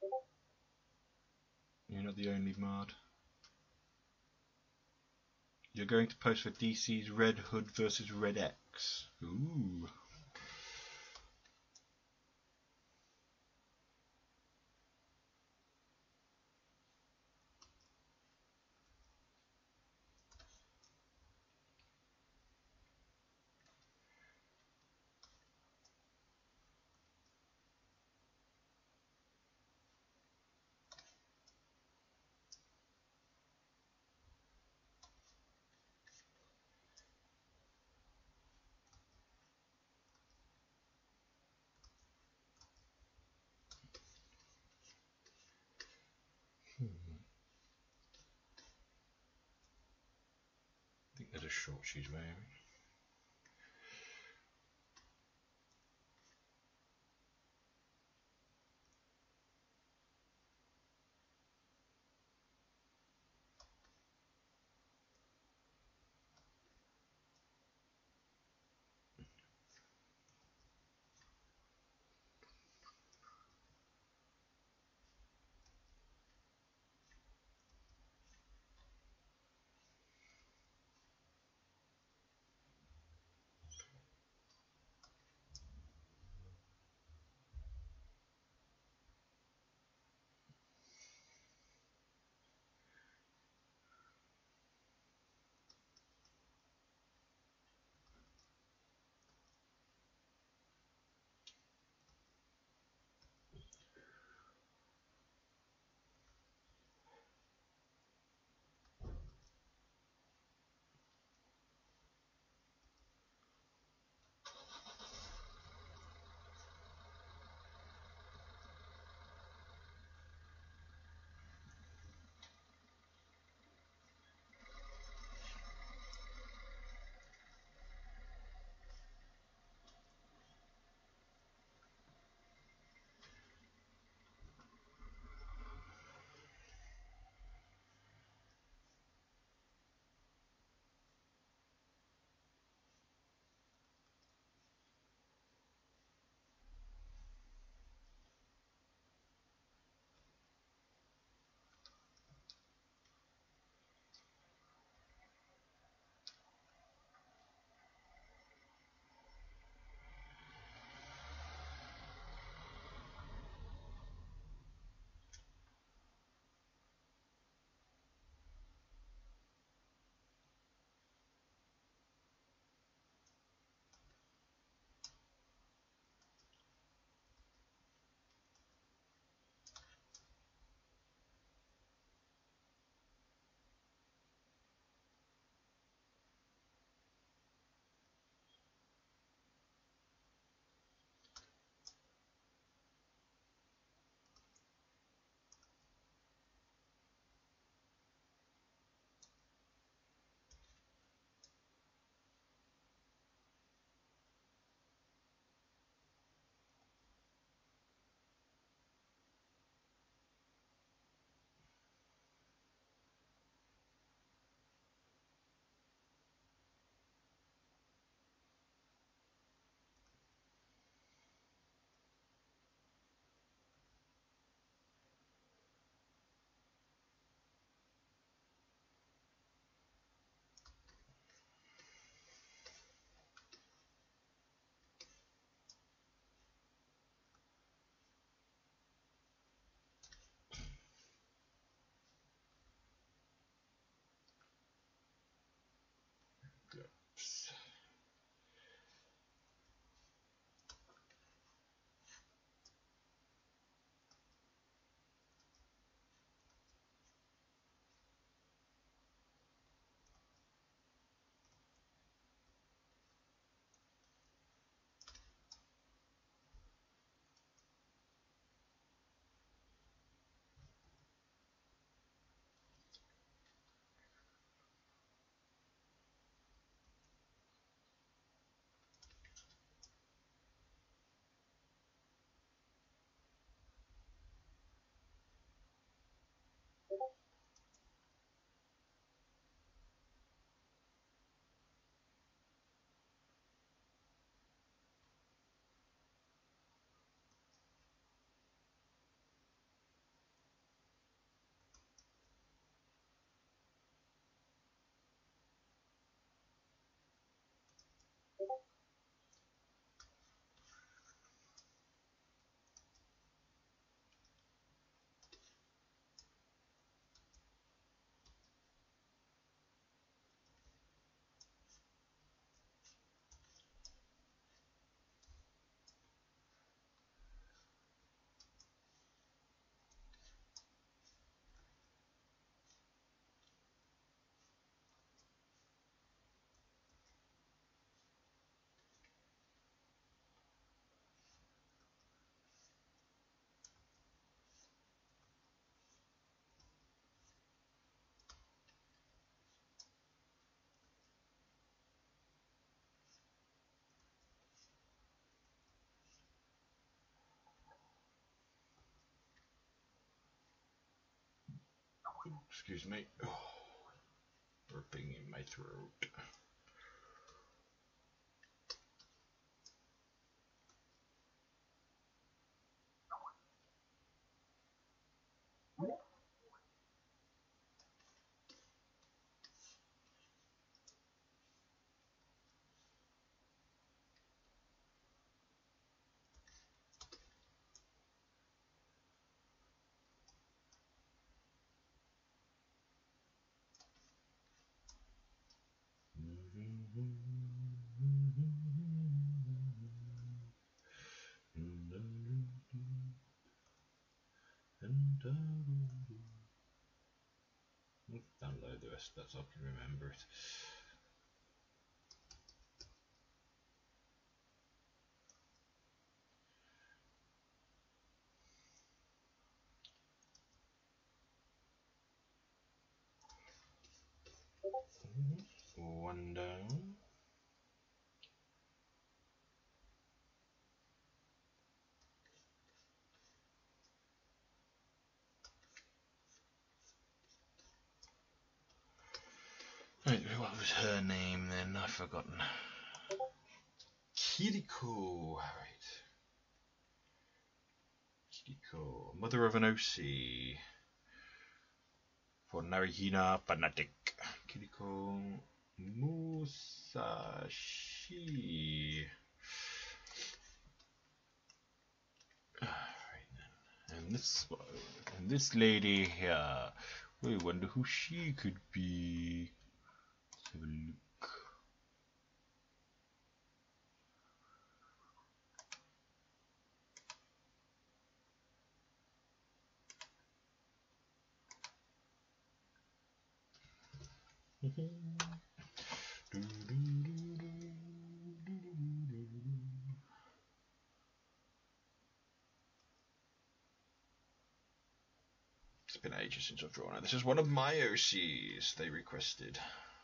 You're not the only mod. You're going to post for D C's Red Hood versus Red X. Ooh. Hmm. I think there's a short she's wearing. Excuse me. Oh, burping in my throat. Download the rest, that's all I can remember it. One down. Right, what was her name then? I've forgotten. Kiriko. Right. Kiriko, mother of an O C. For Narihina Fanatic. Kiriko Musashi. Alright then. And this and this lady here. We wonder who she could be. Let's have a look. It's been ages since I've drawn it. This is one of my O Cs they requested.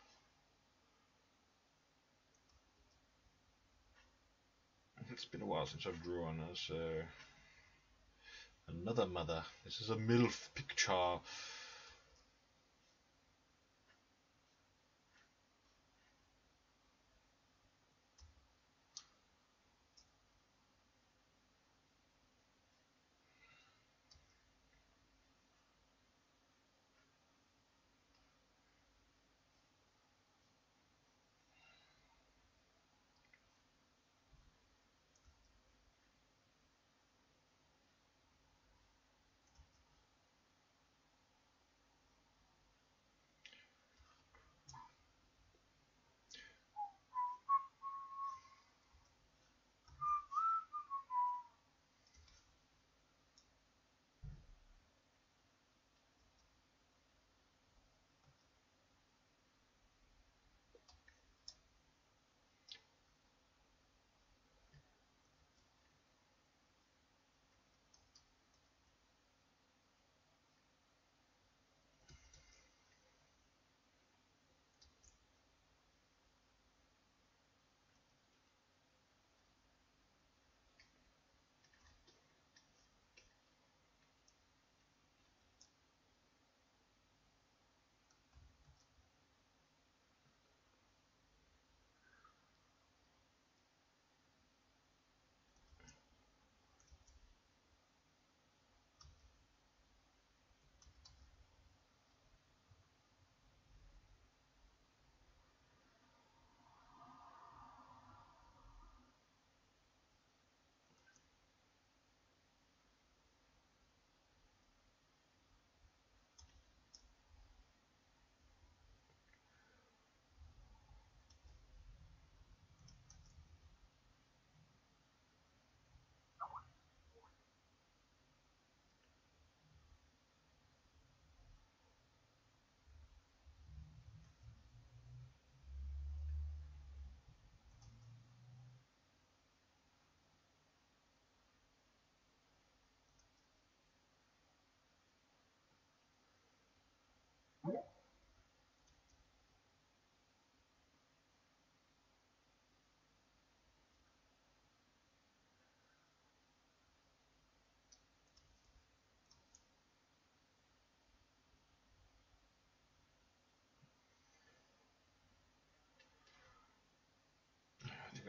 It's been a while since I've drawn her, so another mother. This is a MILF picture.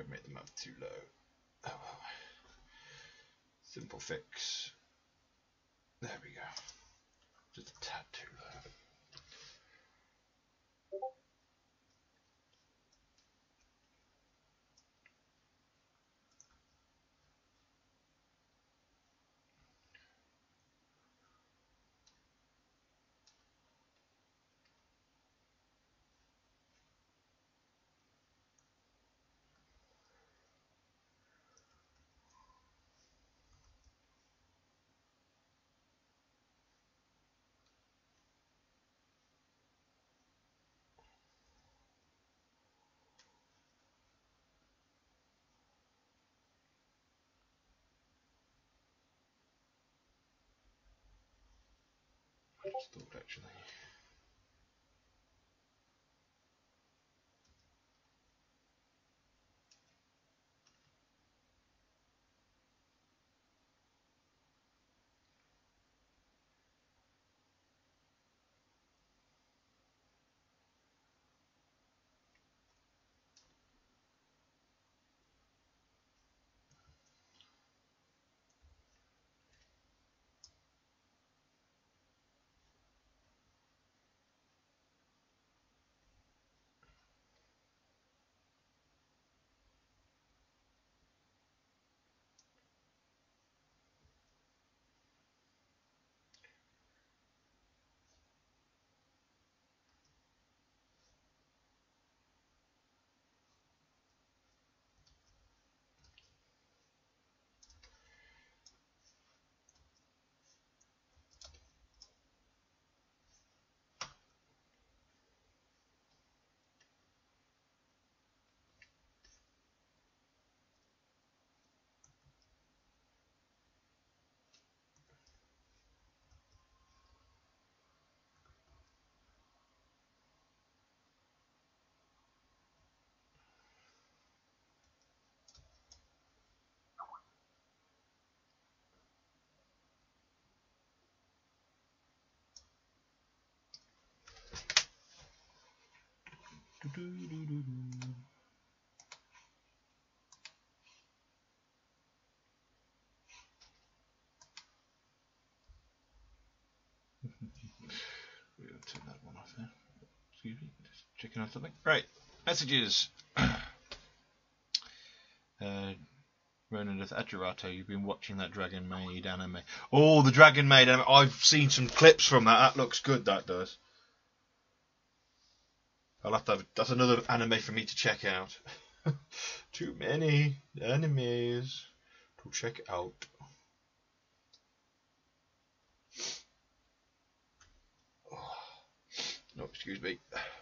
I've made the map too low. Oh well. Simple fix. There we go. Just a tad too low. I just thought actually. Do, do, do, do, do. We'll turn that one off there. Excuse me, just checking out something. Right, messages. uh, Ronan Adjurato, you've been watching that Dragon Maid anime. Oh, the Dragon Maid anime. I've seen some clips from that. That looks good, that does. I'll have to have, that's another anime for me to check out. Too many animes to check out. Oh, no, excuse me.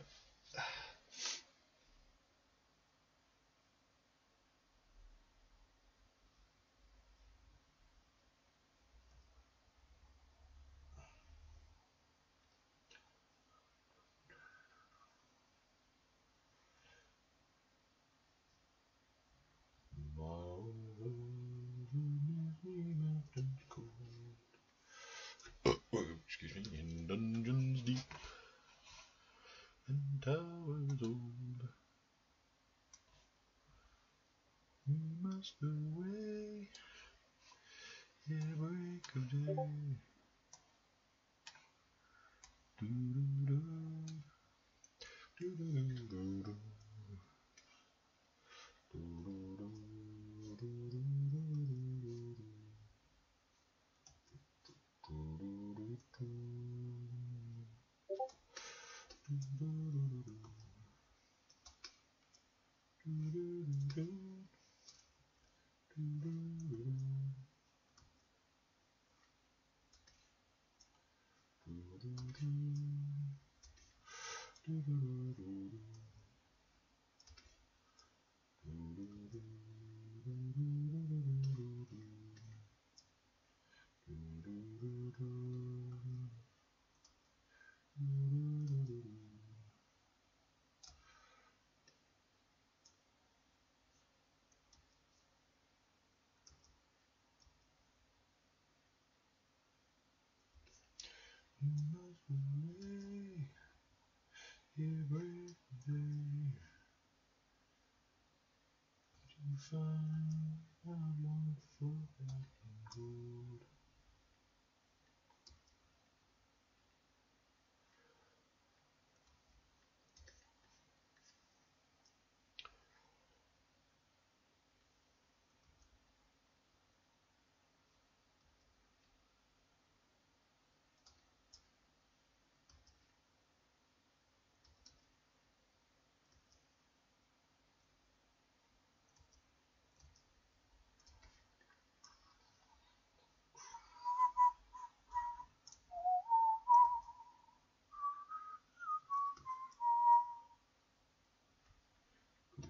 Excuse me. In dungeons deep and towers old, we must away ere break of day. Do do do do do do do do.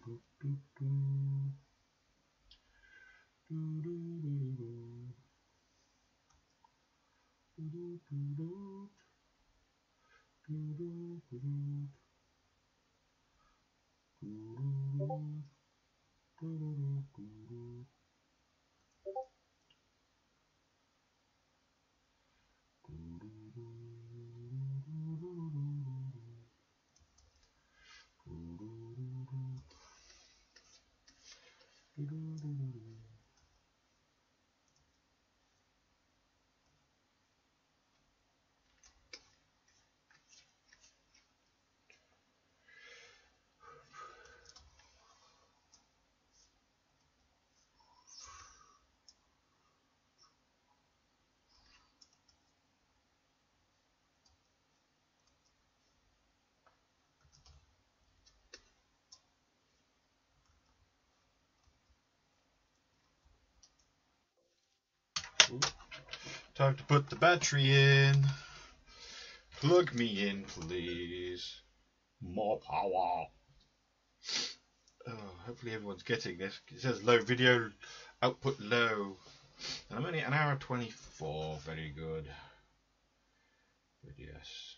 Time to put the battery in. Plug me in, please. More power. Oh, hopefully everyone's getting this. It says low video output low. And I'm only an hour twenty-four. Very good. But yes.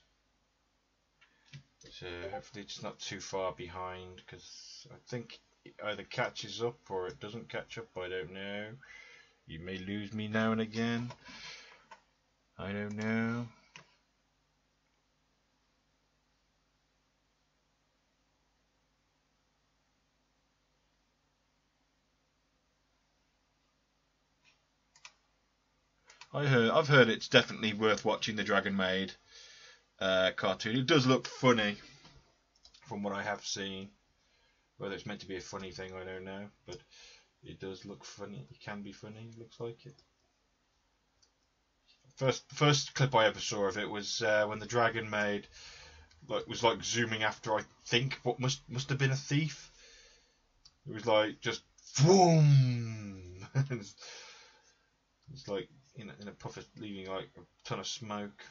So hopefully it's not too far behind, because I think it either catches up or it doesn't catch up. I don't know. You may lose me now and again. I don't know. I heard, I've heard it's definitely worth watching, the Dragon Maid uh, cartoon. It does look funny, from what I have seen. Whether it's meant to be a funny thing, I don't know, but it does look funny. It can be funny. It looks like it. First, first clip I ever saw of it was uh, when the Dragon Maid like was like zooming after, I think, what must must have been a thief. It was like just boom. it's, it's like in a, in a puff of leaving like a ton of smoke.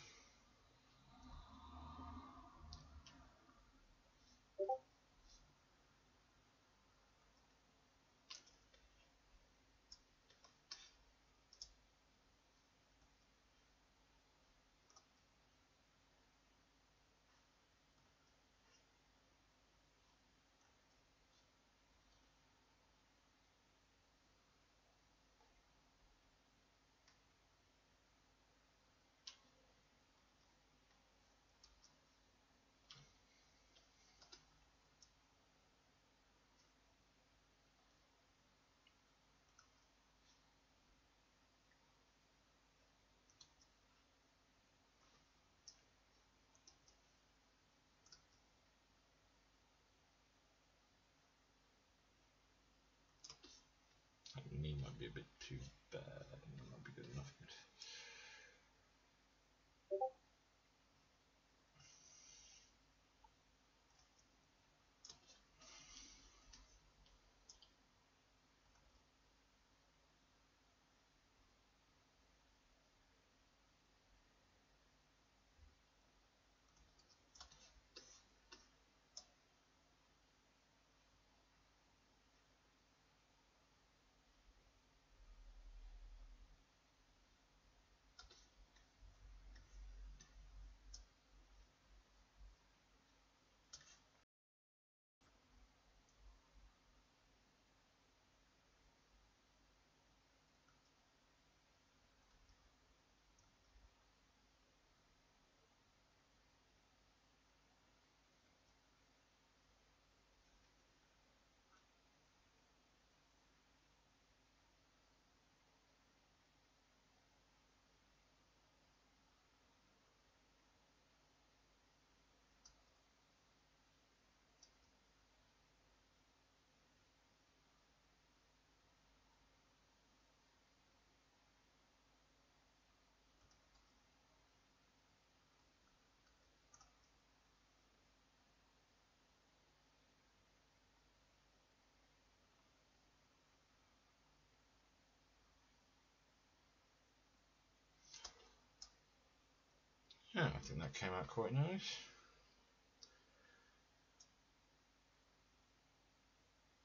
Knee might be a bit too bad. It might be good enough. Yeah, I think that came out quite nice.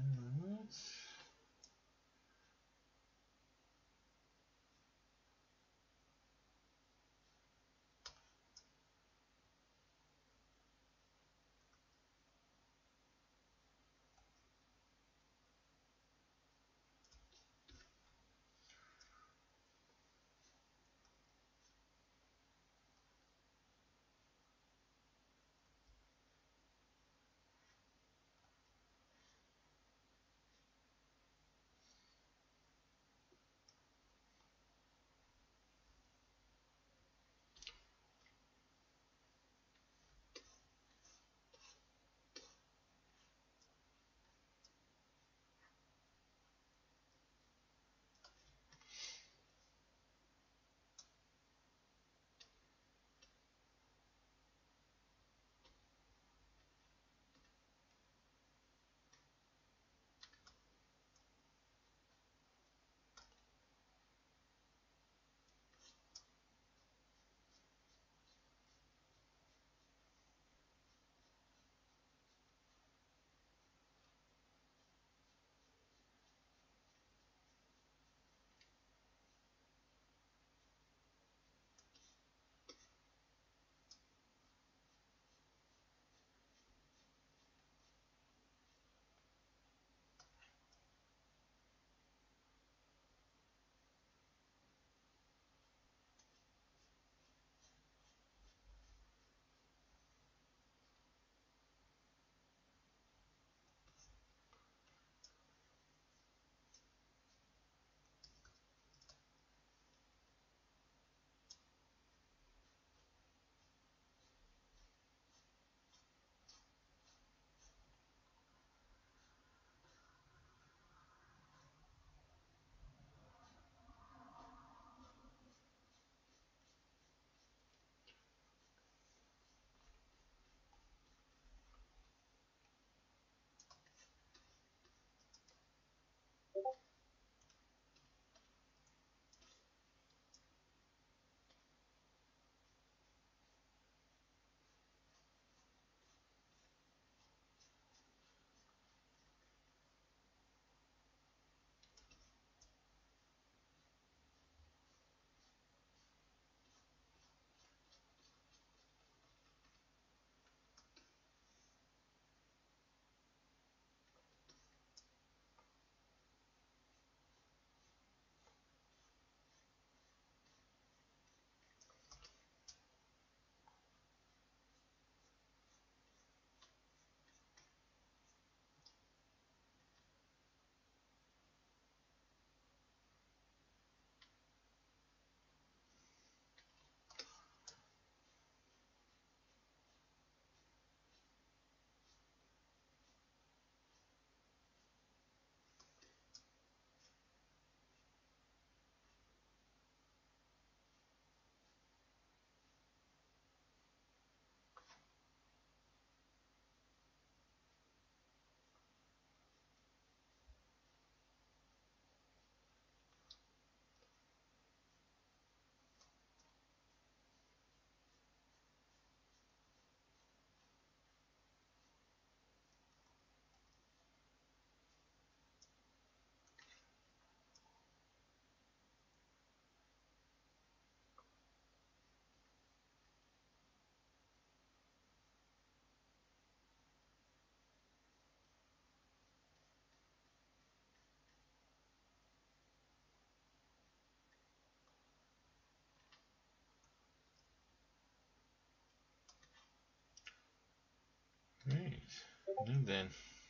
Right. Now then.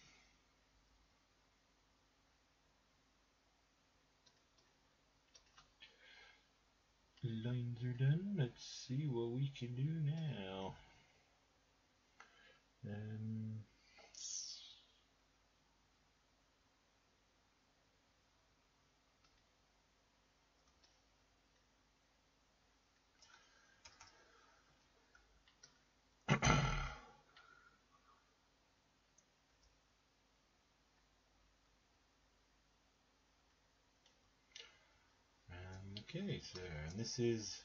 Lines are done. Let's see what we can do now. Um, um, okay, so and this is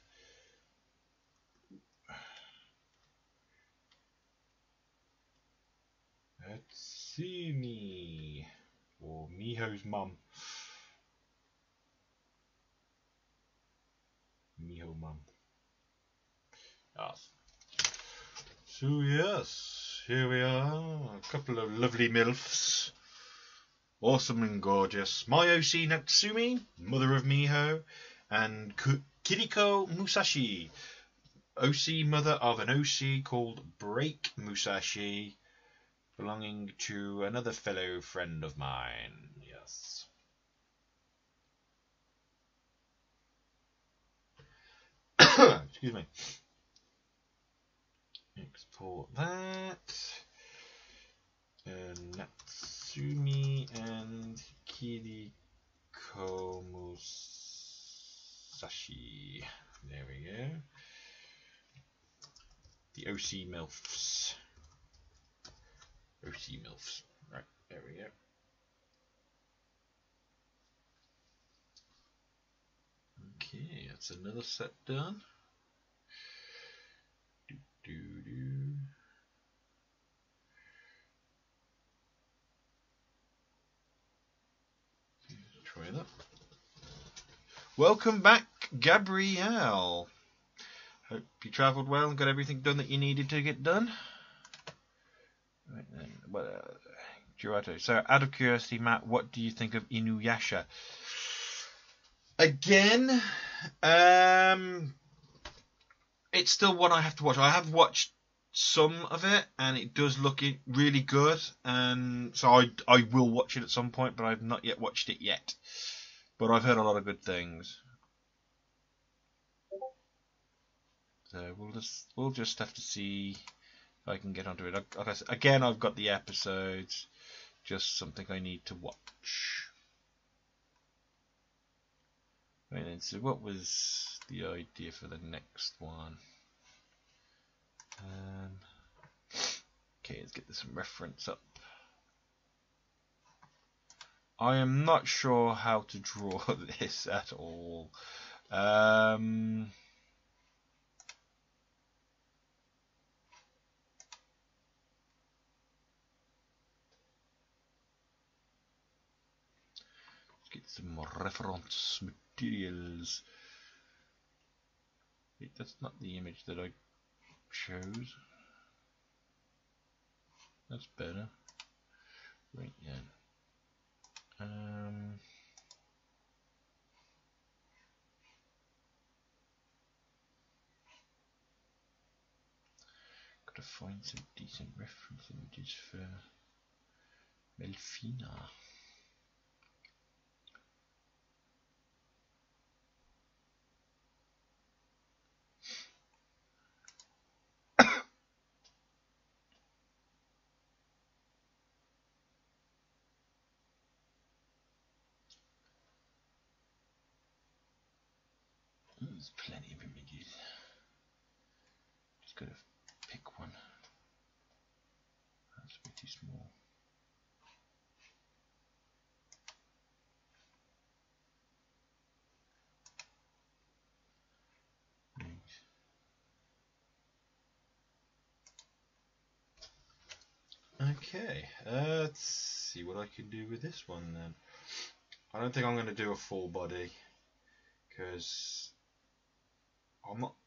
Hatsumi. or Miho's mum. Miho mum. Yes. So yes, here we are, a couple of lovely milfs. Awesome and gorgeous. My O C Natsumi, mother of Miho, and Kiriko Musashi, O C mother of an O C called Break Musashi, belonging to another fellow friend of mine. Yes. Excuse me. Export that. And Natsumi and Kiriko Musashi. There we go. The O C MILFs. O C MILFs. Right, there we go. Okay, that's another set done. Do, do, do. Try that. Welcome back, Gabrielle. Hope you travelled well and got everything done that you needed to get done. Right then, what, uh, Girato. So, out of curiosity, Matt, what do you think of Inuyasha? Again, um, it's still one I have to watch. I have watched some of it, and it does look really good, and so I, I will watch it at some point, but I've not yet watched it yet. But I've heard a lot of good things. So we'll just we'll just have to see if I can get onto it. Like I said, again, I've got the episodes, just something I need to watch. Right then, so what was the idea for the next one? Um, okay, let's get this reference up. I am not sure how to draw this at all. Um, let's get some reference materials. Wait, that's not the image that I chose. That's better. Right then. Um, gotta find some decent reference images for Melfina. There's plenty of images. Just gotta pick one. That's a bit too small. Okay, uh, let's see what I can do with this one then. I don't think I'm going to do a full body because I'm not.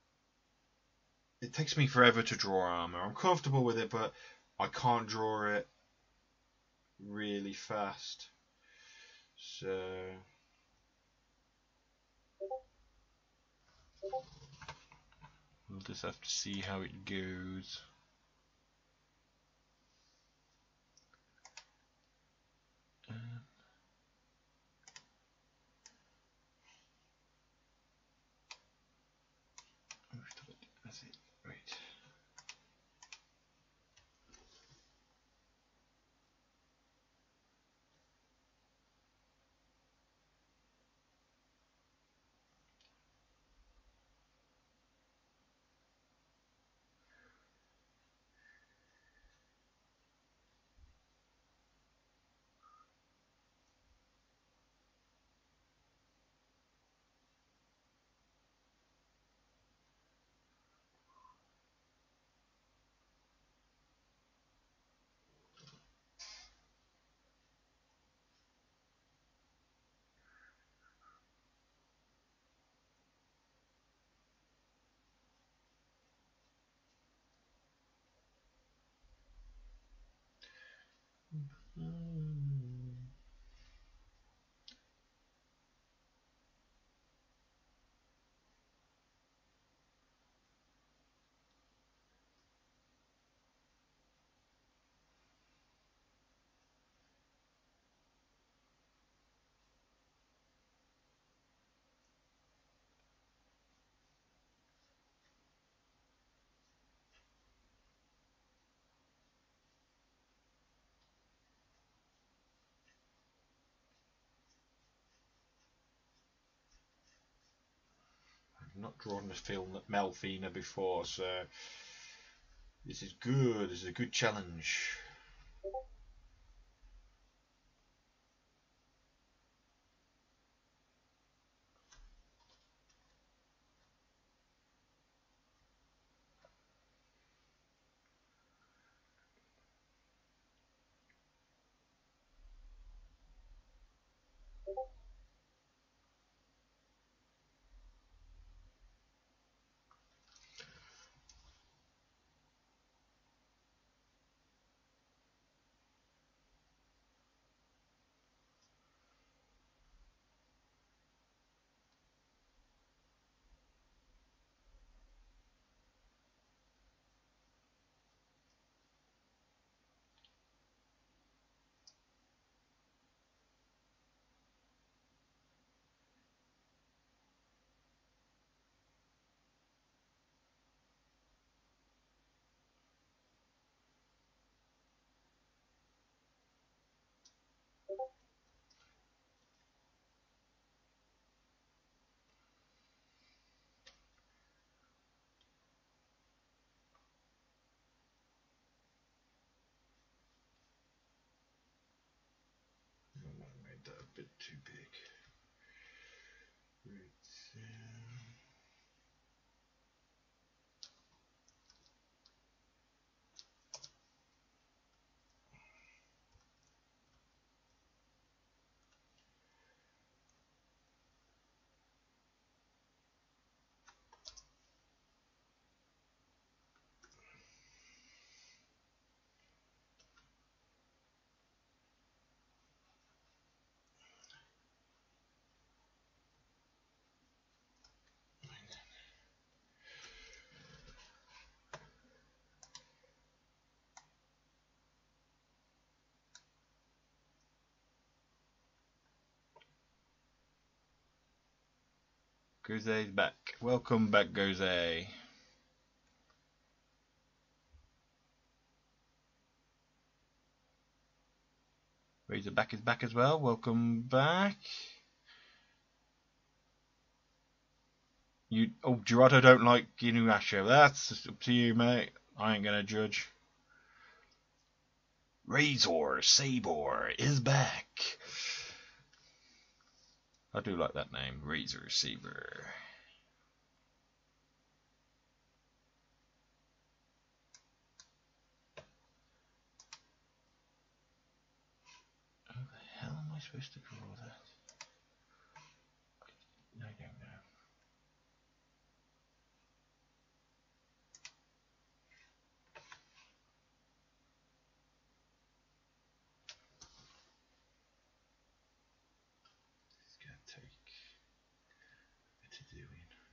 It takes me forever to draw armor. I'm comfortable with it, but I can't draw it really fast. So we'll just have to see how it goes. Um, That's it. Right. I've not drawn a film at Melfina before, so this is good. This is a good challenge. I made that a bit too big. Right there. Goze's back. Welcome back, Goze. Razorback is back as well. Welcome back. You oh Gerardo don't like Inuyasha. That's up to you, mate. I ain't gonna judge. Razor Saber is back. I do like that name, Razor Saber. How the hell am I supposed to draw that? I don't know. It's gonna take a bit of doing.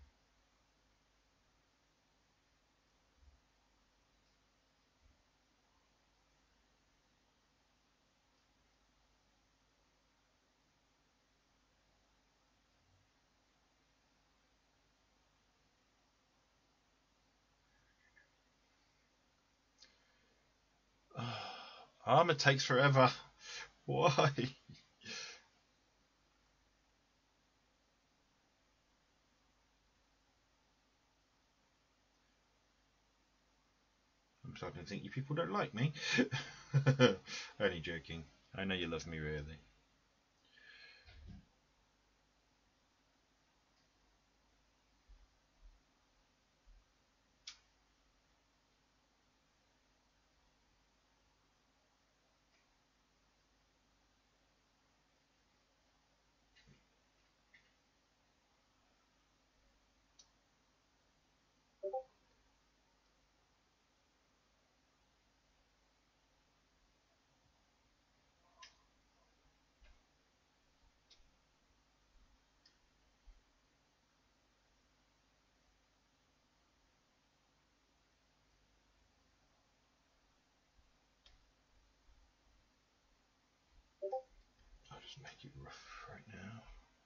Armor takes forever. Why? I'm starting to think you people don't like me. Only joking. I know you love me, really. Just make it rough right now.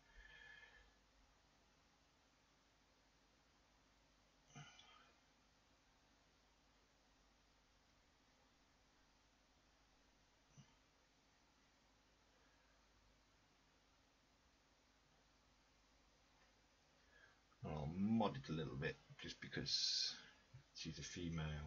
I'll mod it a little bit just because she's a female.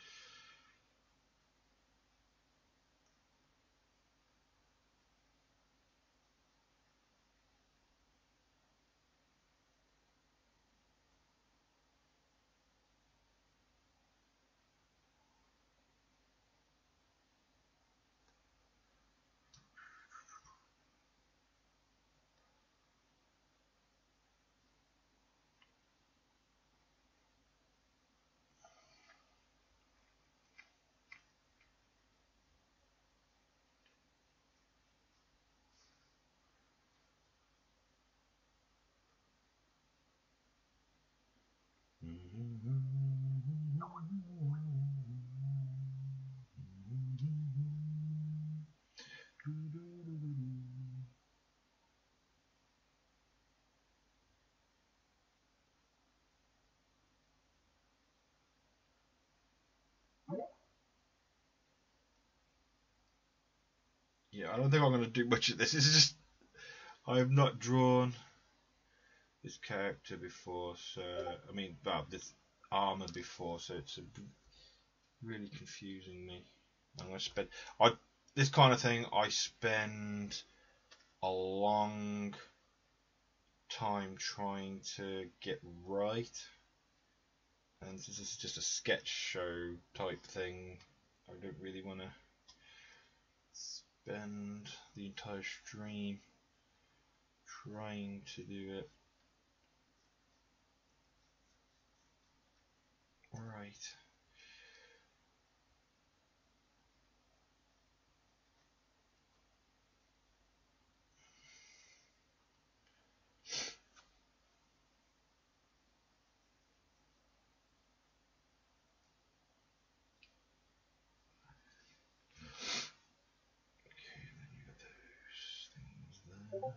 Yeah, I don't think I'm going to do much of this. This is just, I have not drawn this character before, so, I mean, well, this armor before, so it's a, really confusing me. I'm going to spend, I, this kind of thing, I spend a long time trying to get right, and this is just a sketch show type thing. I don't really want to spend the entire stream trying to do it right. Okay, then you got those things there.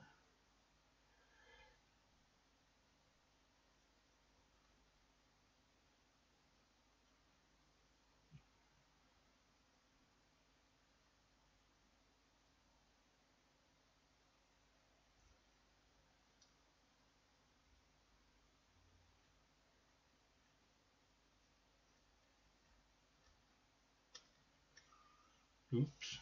Oops.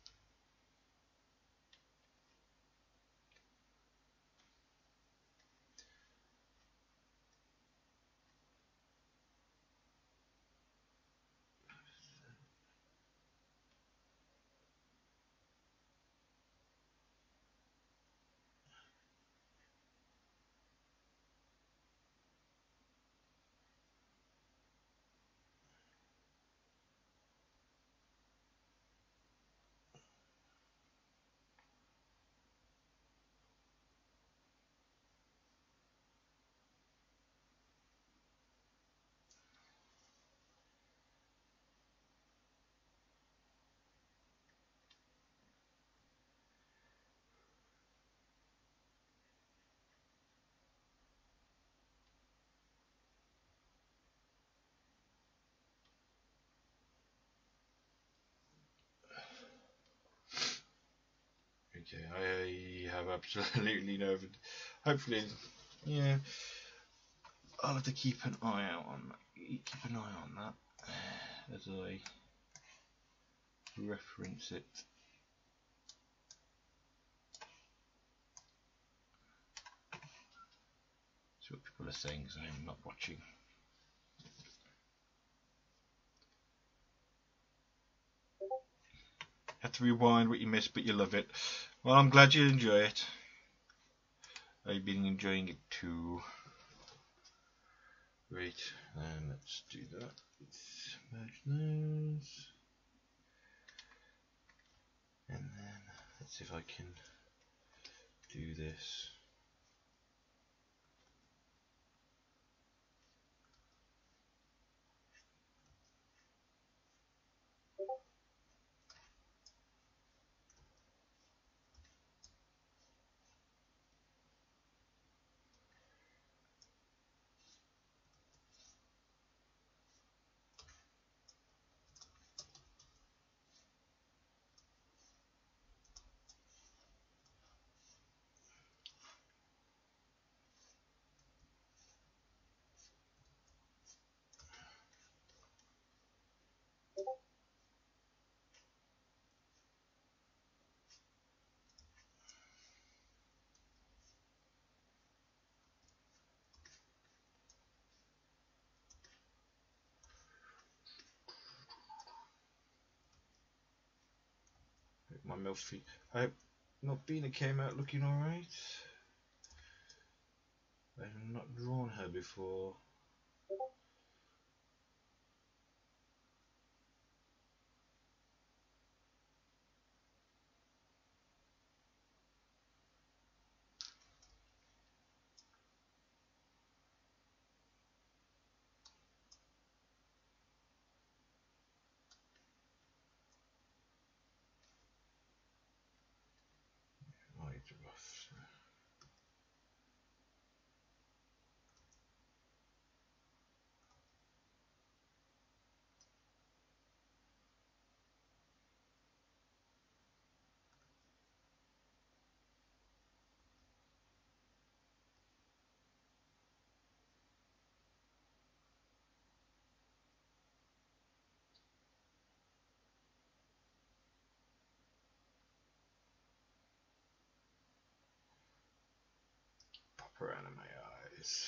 Okay, I have absolutely no. Hopefully, yeah. I'll have to keep an eye out on that. Keep an eye on that as I reference it. See what people are saying, because I'm not watching. Have to rewind what you missed, but you love it. Well, I'm glad you enjoy it. I've been enjoying it too. Right, and let's do that. Let's merge those. And then let's see if I can do this. my Melfi. I hope Melfina came out looking alright. I have not drawn her before. Right, rough. Proper anime eyes.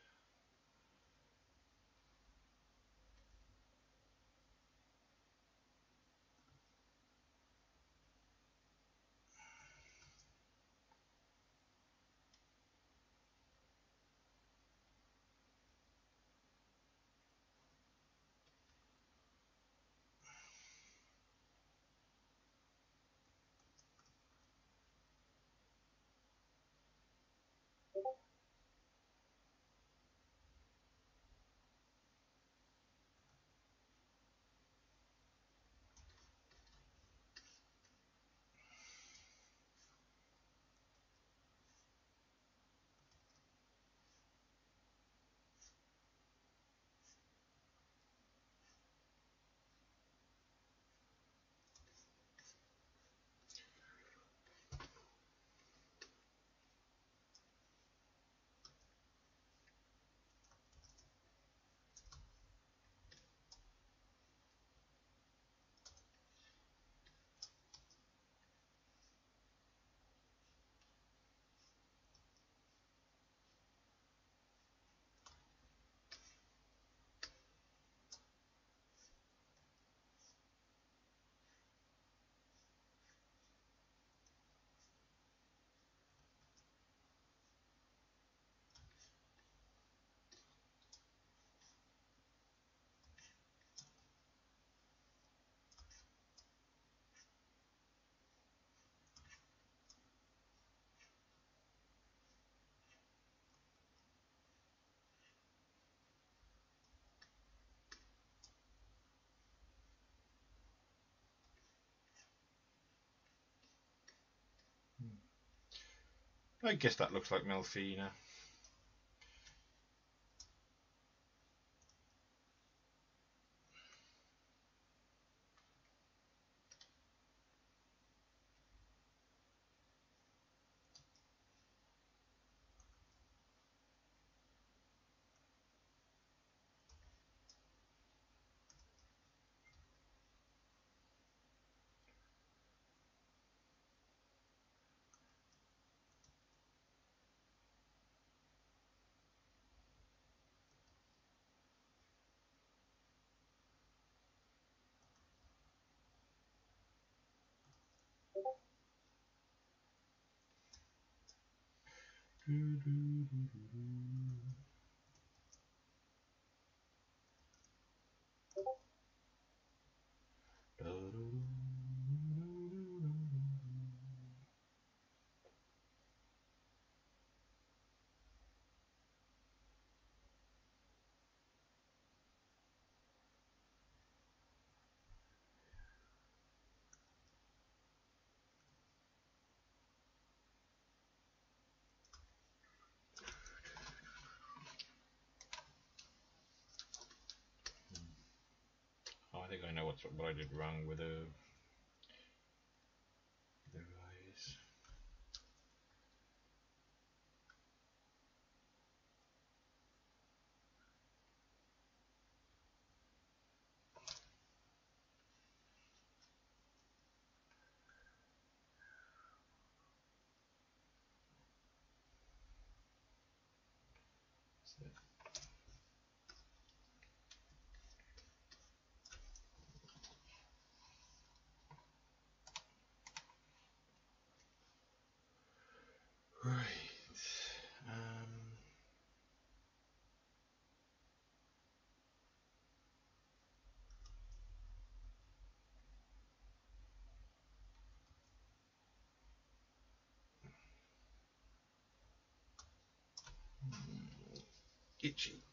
I guess that looks like Melfina. Oh, I think I know what's what I did wrong with the the eyes. So, Itchy.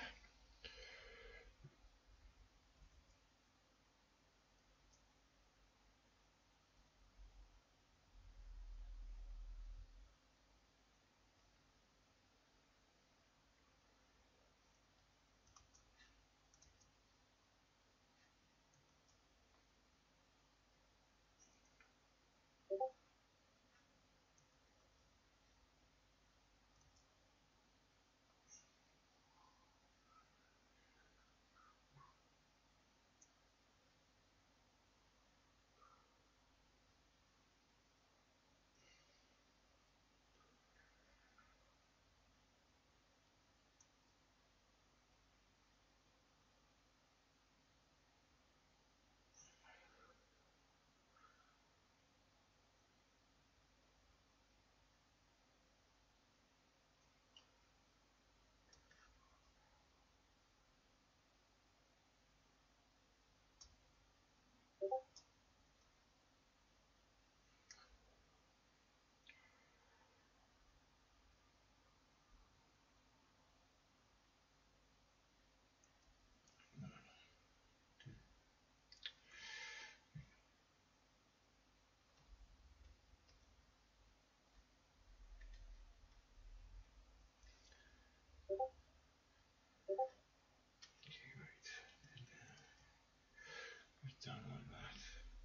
Down like that.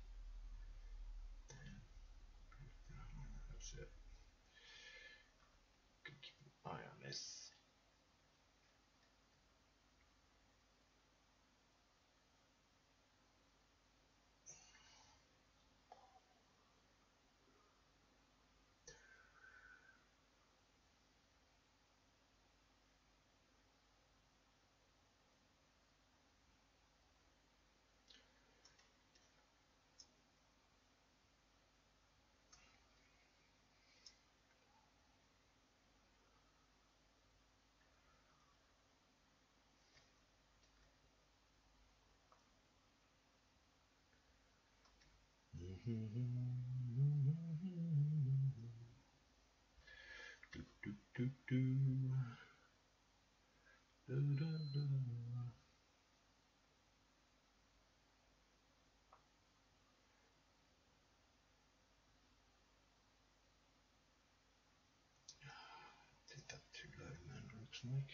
Down like that. That's it. Keep an eye on this. Do, do, do, do. Do, do, do. Did that too low then, looks like.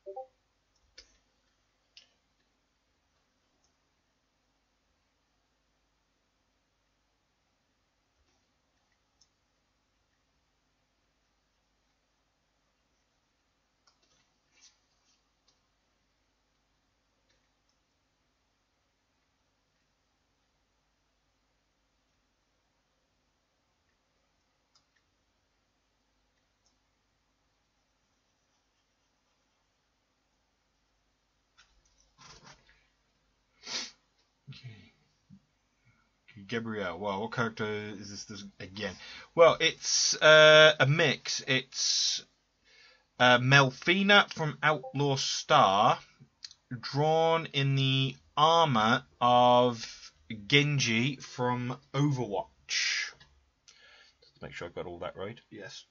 Gabrielle. Wow, what character is this, this again? Well, it's uh, a mix. It's uh, Melfina from Outlaw Star, drawn in the armor of Genji from Overwatch. Let's make sure I've got all that right. Yes.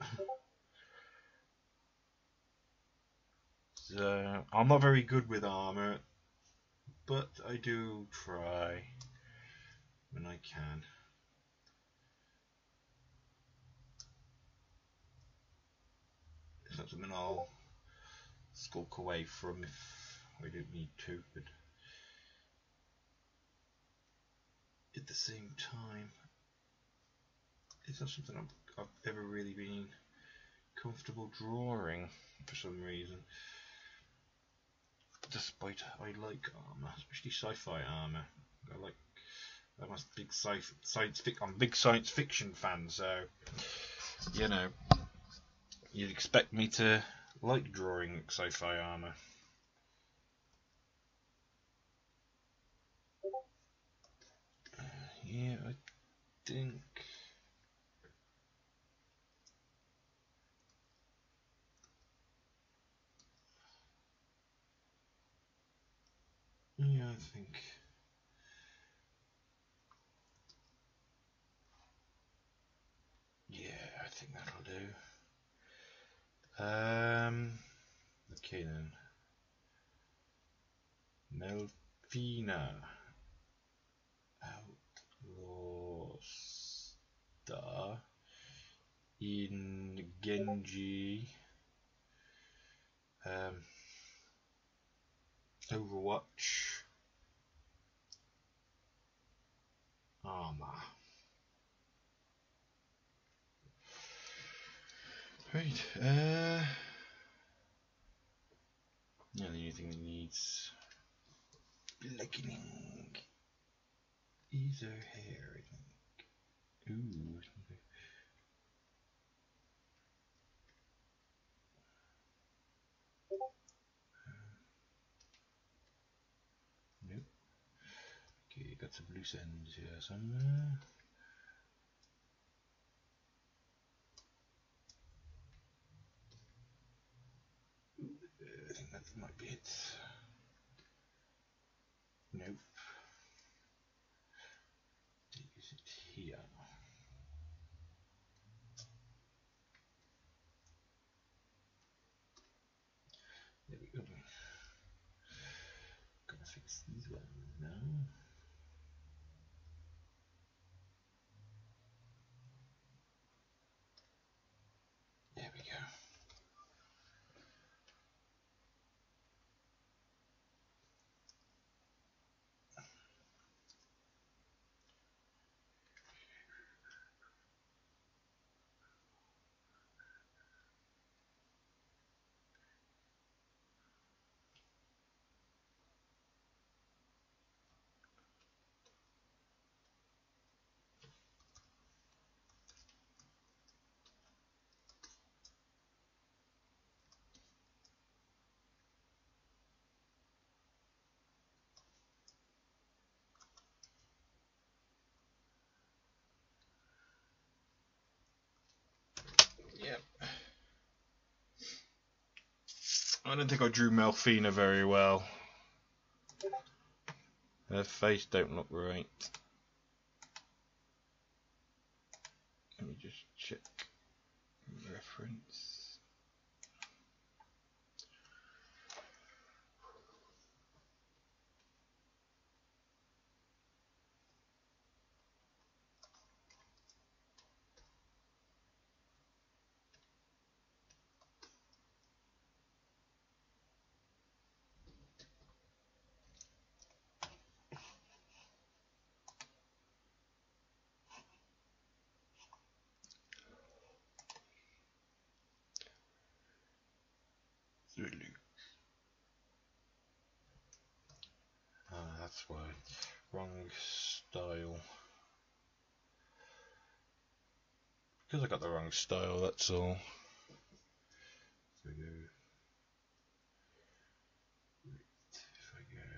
So, I'm not very good with armor, but I do try when I can. It's not something I'll skulk away from if I don't need to, but at the same time, it's not something I've, I've ever really been comfortable drawing for some reason. Despite I like armor, especially sci-fi armor. I like. I'm a big sci science fic. I'm a big science fiction fan, so you know, you'd expect me to like drawing sci-fi armor. Uh, yeah, I think. Yeah, I think. Yeah, I think that'll do. Um. Okay then. Melfina. Outlaw Star. In Genji. Um. Overwatch. Armor. Right. Uh. Yeah, the only thing that needs blackening is her hair, I think. Ooh. Nope. Okay, got some loose ends here somewhere. I think that might be it. Nope. Is it here? There we go. Gotta fix these ones now. There we go. Yep. I don't think I drew Melfina very well. Her face don't look right. Let me just check reference. wrong style. Because I got the wrong style, that's all. So go. If I go.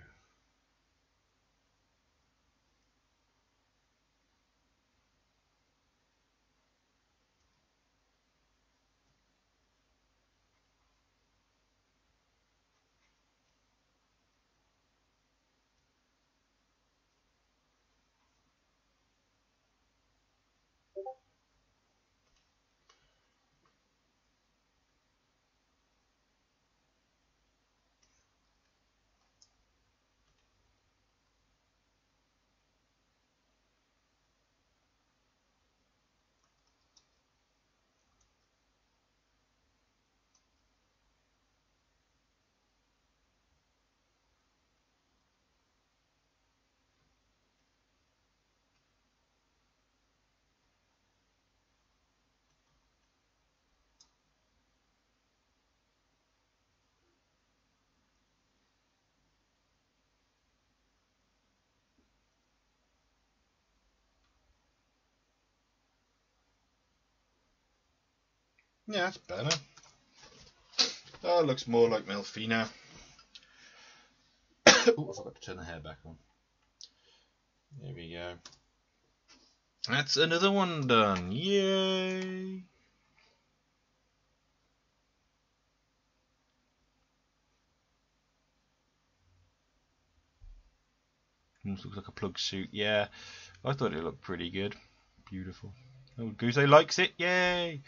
Yeah, that's better. Oh, it looks more like Melfina. Oh, I forgot to turn the hair back on. There we go. That's another one done. Yay! Almost looks like a plug suit. Yeah, I thought it looked pretty good. Beautiful. Oh, Guzo likes it. Yay!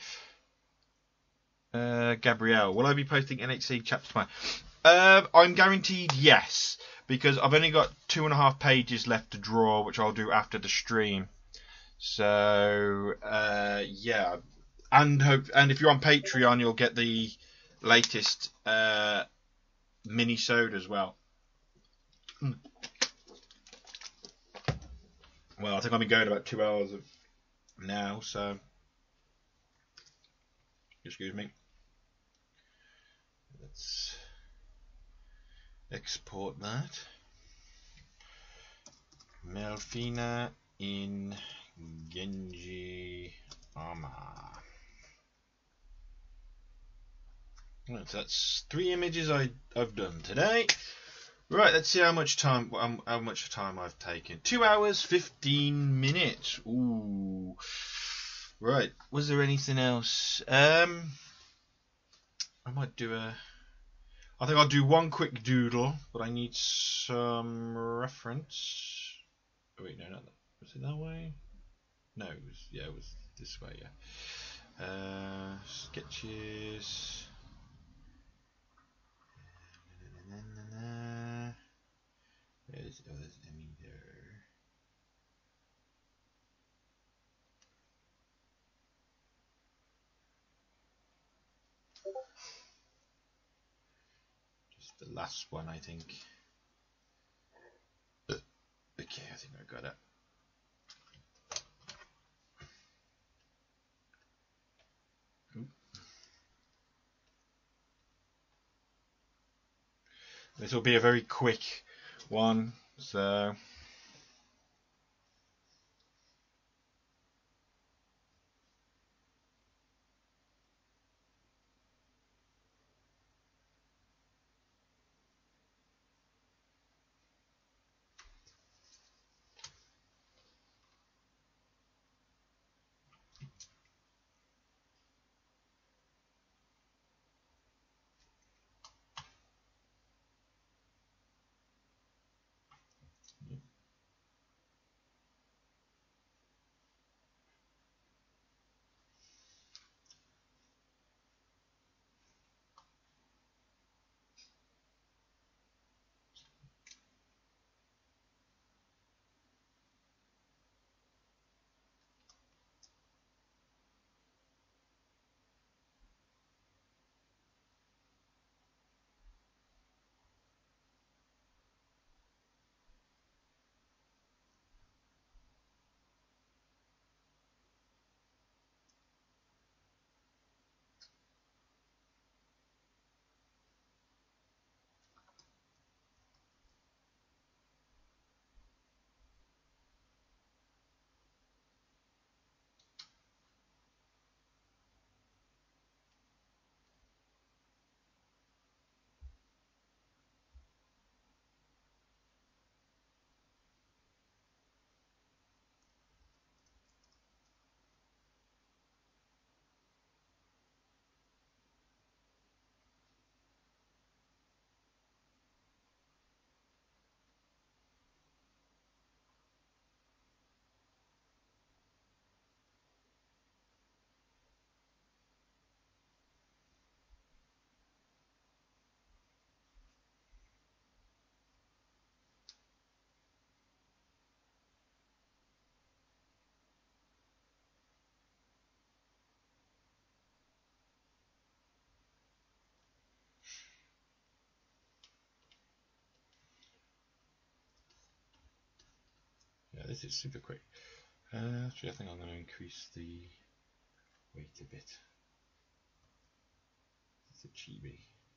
Uh, Gabrielle, will I be posting N H C chapter tomorrow? Uh, I'm guaranteed yes, because I've only got two and a half pages left to draw, which I'll do after the stream. So uh, yeah, and hope and if you're on Patreon, you'll get the latest uh, mini-sode as well. Mm. Well, I think I've been going about two hours now, so excuse me. Let's export that. Melfina in Genji armor. Right, so that's three images I, I've done today. Right, let's see how much time um, how much time I've taken. Two hours fifteen minutes. Ooh. Right. Was there anything else? Um, I might do a. I think I'll do one quick doodle, but I need some reference. Oh, wait, no, not that. Was it that way? No, it was. Yeah, it was this way. Yeah. Uh, sketches. There's, oh, there's Emmy there. Just the last one, I think. Okay, I think I got it. This will be a very quick one, so. is it super quick? Uh, actually, I think I'm going to increase the weight a bit. It's a chibi.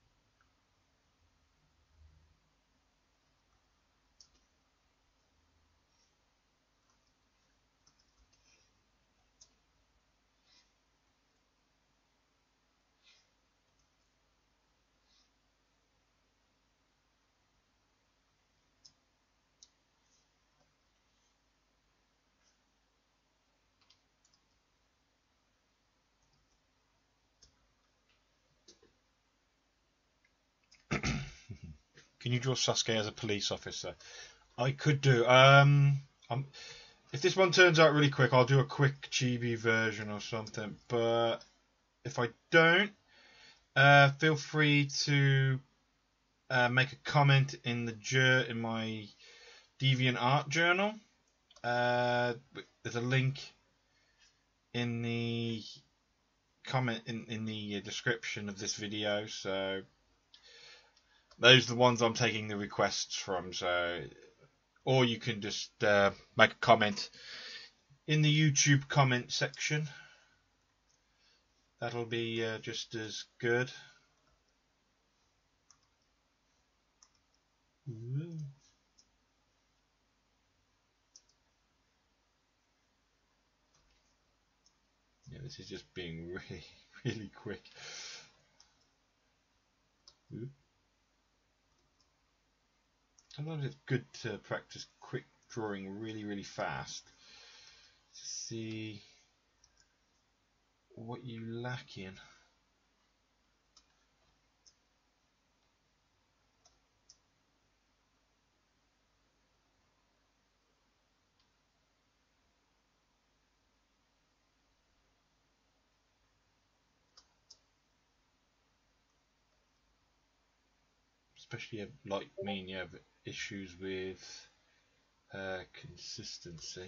Can you draw Sasuke as a police officer? I could do. Um, I'm, if this one turns out really quick, I'll do a quick chibi version or something. But if I don't, uh, feel free to uh, make a comment in the jur in my DeviantArt journal. Uh, there's a link in the comment in, in the description of this video. So those are the ones I'm taking the requests from. So, or you can just uh, make a comment in the YouTube comment section. That'll be uh, just as good. Ooh. Yeah, this is just being really, really quick. Ooh. Sometimes it's good to practice quick drawing really, really fast to see what you lack in. Especially like me, and you have issues with uh, consistency.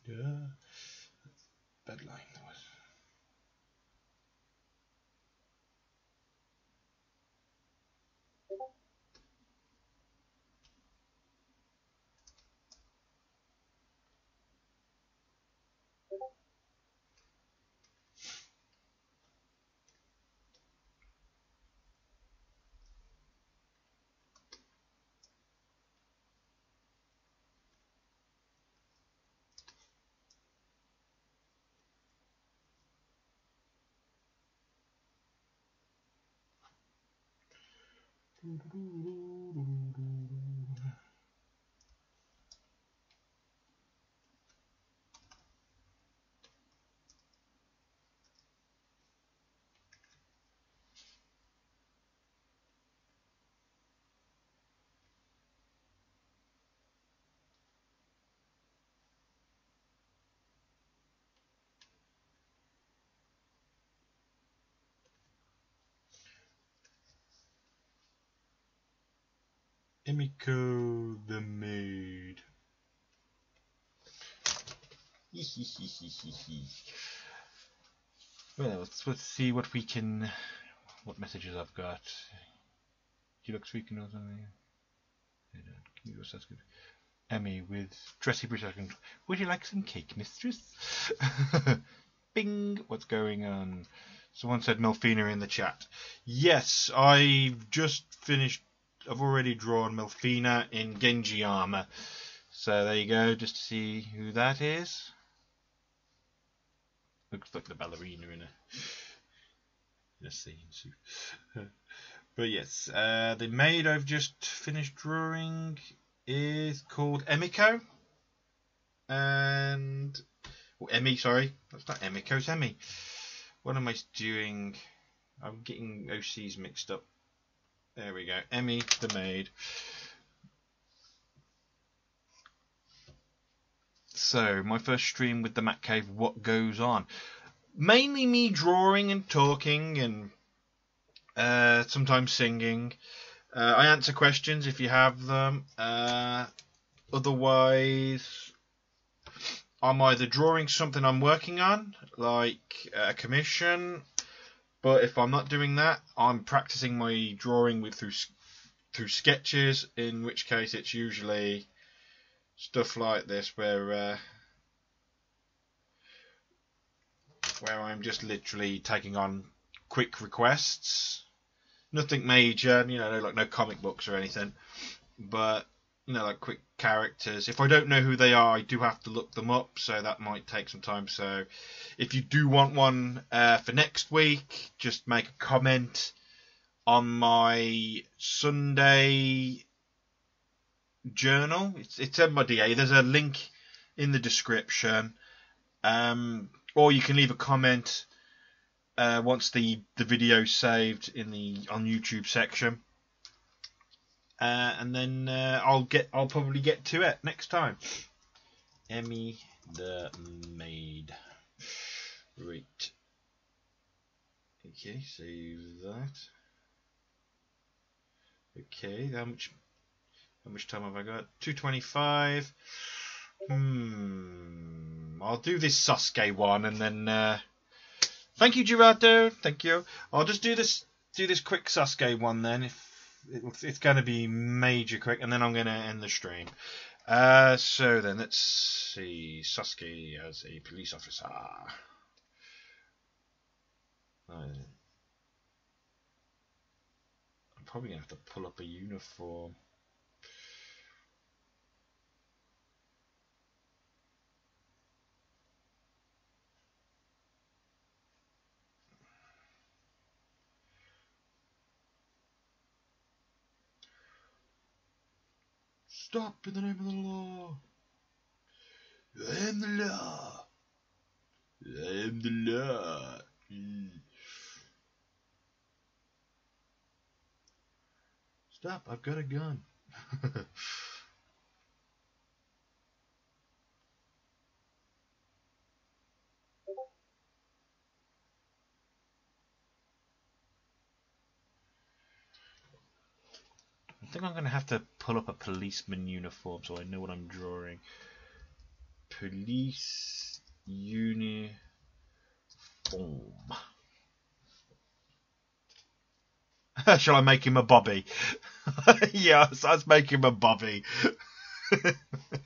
Yeah. Bad line that was. Emiko the Maid. Well, let's, let's see what we can, what messages I've got. He looks weak or something. Emmy with dressy British accent. Would you like some cake, mistress? Bing! What's going on? Someone said Melfina in the chat. Yes, I've just finished. I've already drawn Melfina in Genji armor. So there you go, just to see who that is. Looks like the ballerina in a, in a scene suit. But yes, uh, the maid I've just finished drawing is called Emiko. And... Oh, Emmy, sorry. That's not Emiko, it's Emmy. What am I doing? I'm getting O Cs mixed up. There we go. Emmy, the maid. So, my first stream with the Matt Cave, what goes on? Mainly me drawing and talking and uh, sometimes singing. Uh, I answer questions if you have them. Uh, otherwise, I'm either drawing something I'm working on, like a commission, but if I'm not doing that, I'm practicing my drawing with through through sketches, in which case it's usually stuff like this, where uh, where I'm just literally taking on quick requests. Nothing major, you know, like no comic books or anything, but you know, like quick characters. If I don't know who they are, I do have to look them up, so that might take some time. So if you do want one uh, for next week, just make a comment on my Sunday journal. It's it's in my D A. There's a link in the description, um, or you can leave a comment uh, once the the video's saved in the on YouTube section. Uh, and then uh, I'll get. I'll probably get to it next time. Emmy the maid. Right. Okay, save that. Okay, how much? How much time have I got? two twenty-five. Hmm. I'll do this Sasuke one, and then. Uh, thank you, Girato. Thank you. I'll just do this. Do this quick Sasuke one then. If it's going to be major quick, and then I'm going to end the stream. Uh, so then, let's see. Sasuke as a police officer. I'm probably going to have to pull up a uniform. Stop in the name of the law. I am the law. I am the law. Stop, I've got a gun. I think I'm going to have to pull up a policeman uniform so I know what I'm drawing. police uniform. Shall I make him a bobby? Yes, let's make him a bobby. If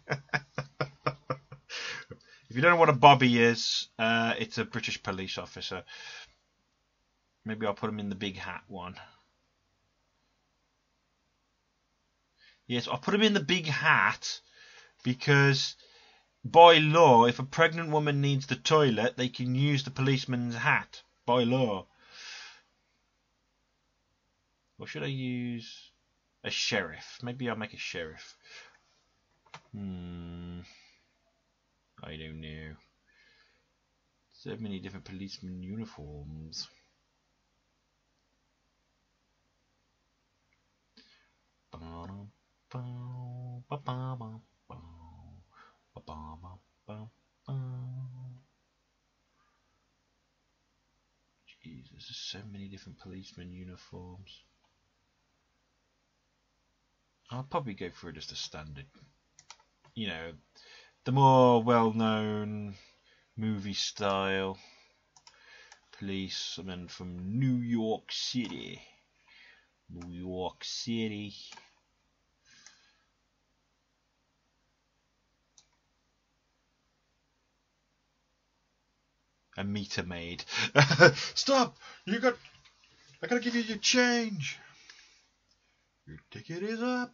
you don't know what a bobby is, uh, it's a British police officer. Maybe I'll put him in the big hat one. Yes, I'll put him in the big hat because by law, if a pregnant woman needs the toilet, they can use the policeman's hat. By law. Or should I use a sheriff? Maybe I'll make a sheriff. Hmm. I don't know. So many different policeman uniforms. Jesus, there's so many different policeman uniforms. I'll probably go for just a standard. You know, the more well-known movie style policeman from New York City. New York City. A meter maid. Stop! You got. I gotta give you your change. Your ticket is up.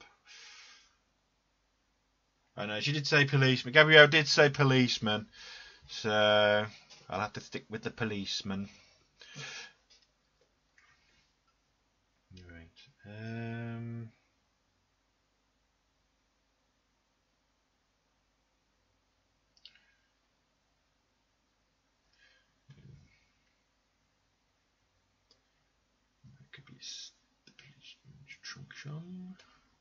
I know she did say policeman. Gabrielle did say policeman, so I'll have to stick with the policeman. Right. Um. That could be the policeman's truncheon.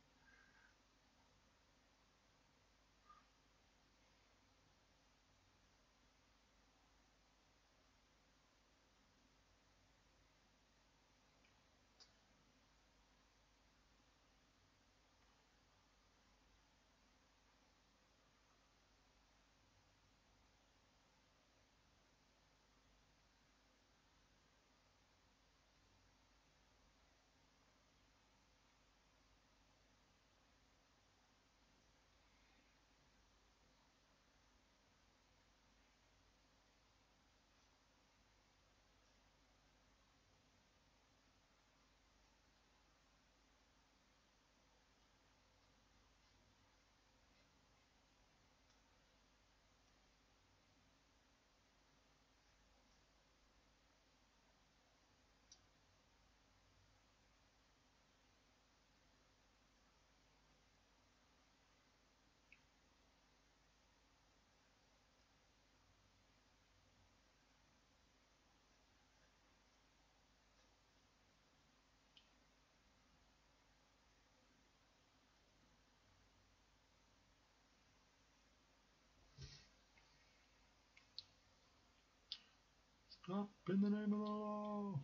Stop in the name of the law.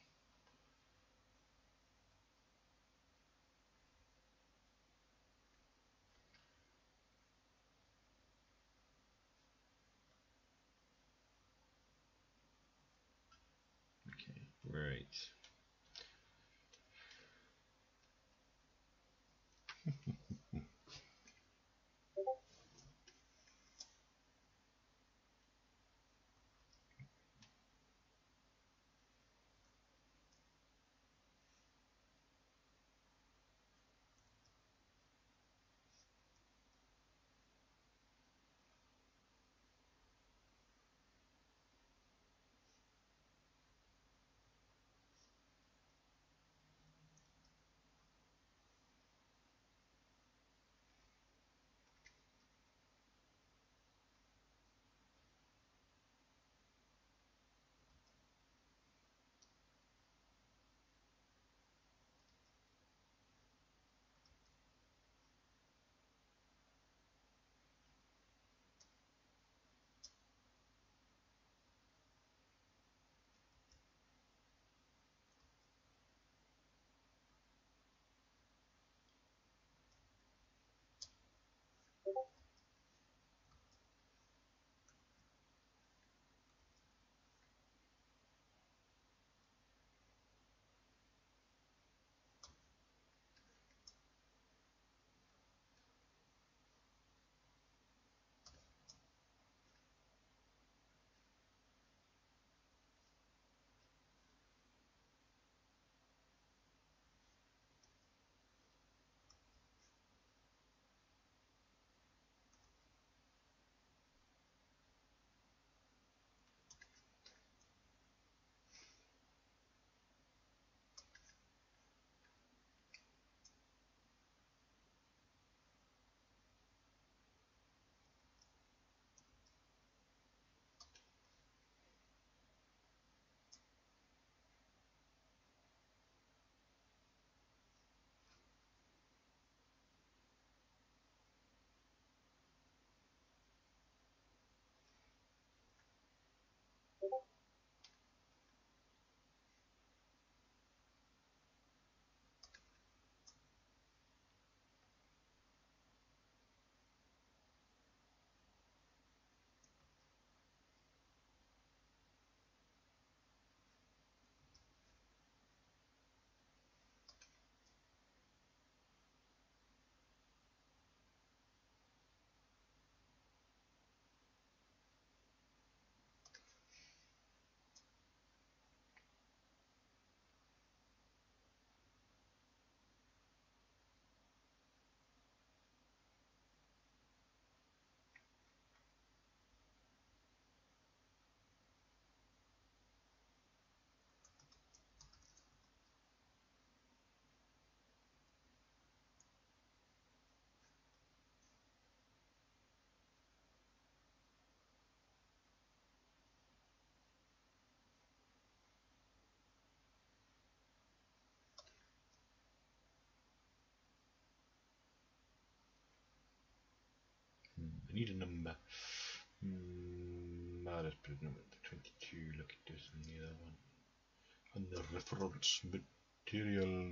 Okay, right. I need a number. Mm, I'll just put a number twenty-two. Look at this on the other one. And the reference material.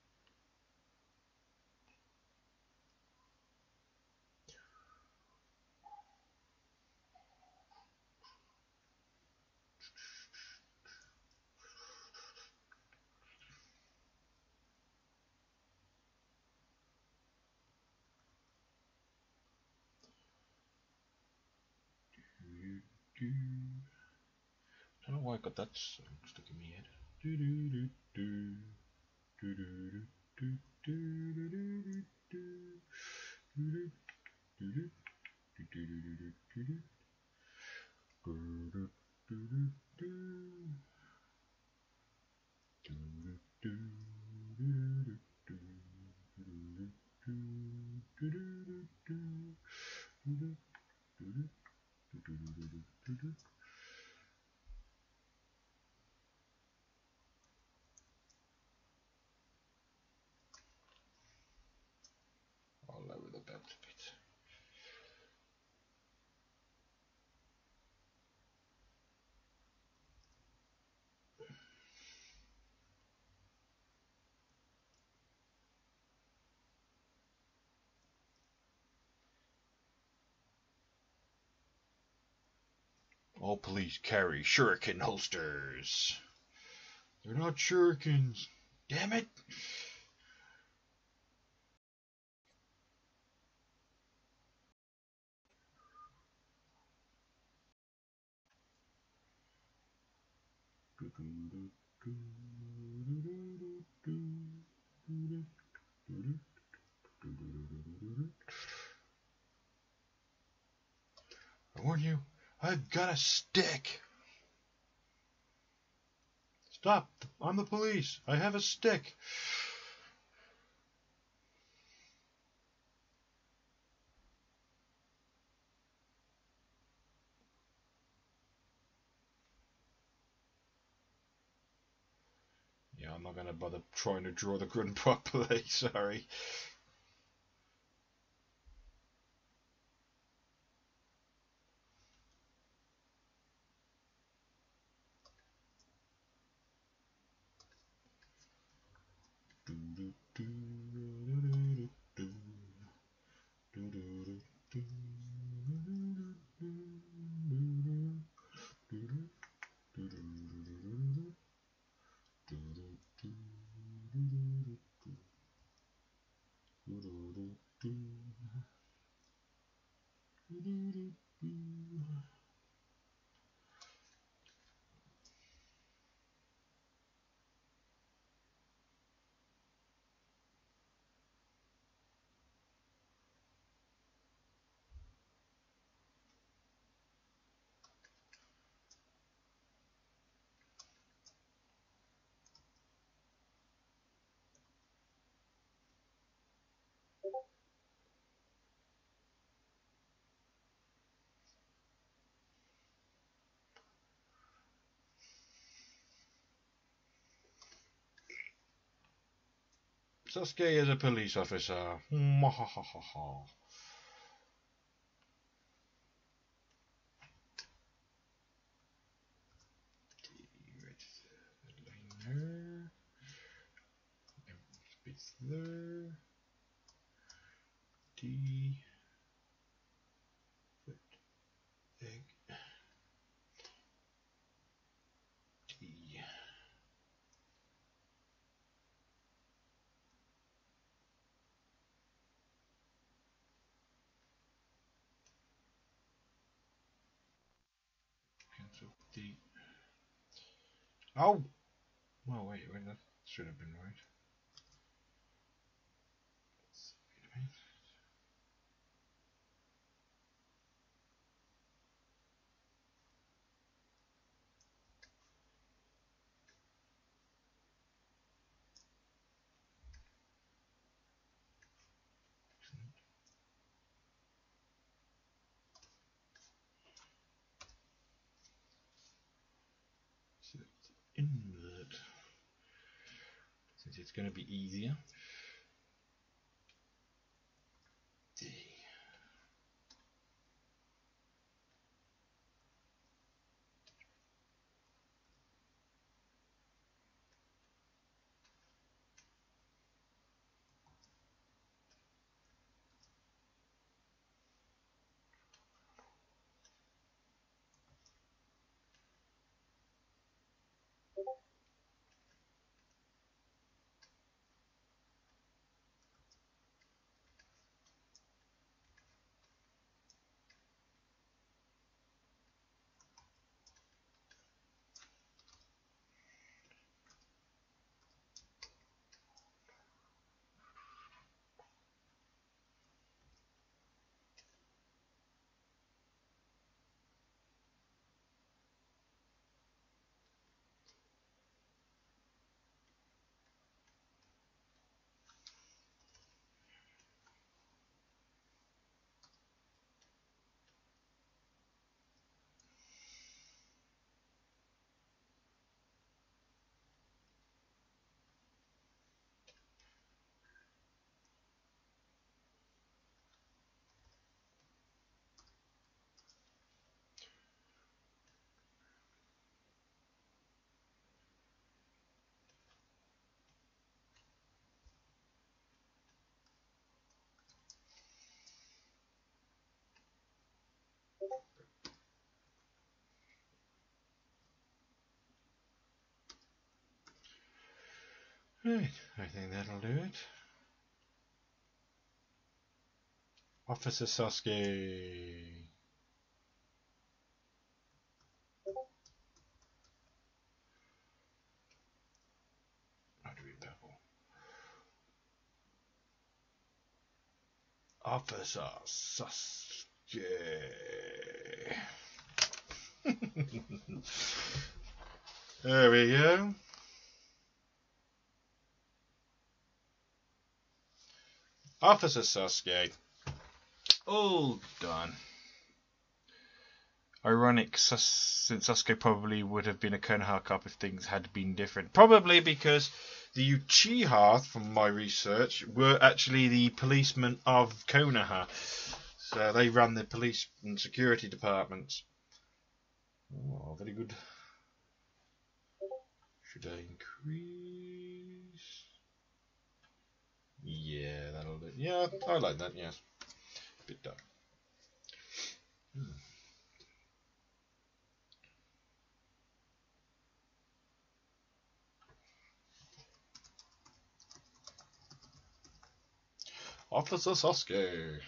I don't know why I got that song stuck in my head. Do do do do do do do do do do do I'll lower the belt a bit. All police carry shuriken holsters. They're not shurikens. Damn it! I warn you, I've got a stick. Stop! I'm the police. I have a stick. Yeah, I'm not gonna bother trying to draw the gun properly. Sorry. Sasuke is a police officer. her. Space there. D. Egg. D. Cancel D. Oh! Oh, wait, wait, that should have been right. Wait a minute. So it's invert. Since it's going to be easier. D. Right, I think that'll do it. Officer Sasuke. How do we double? Officer Sasuke. There we go. Officer Sasuke. All done. Ironic, since Sasuke probably would have been a Konoha cop if things had been different. Probably because the Uchiha, from my research, were actually the policemen of Konoha. So they ran the police and security departments. Oh, very good. Should I increase? Yeah, that'll do. Yeah, I like that, yes. Bit dark. Hmm. Officer Sasuke.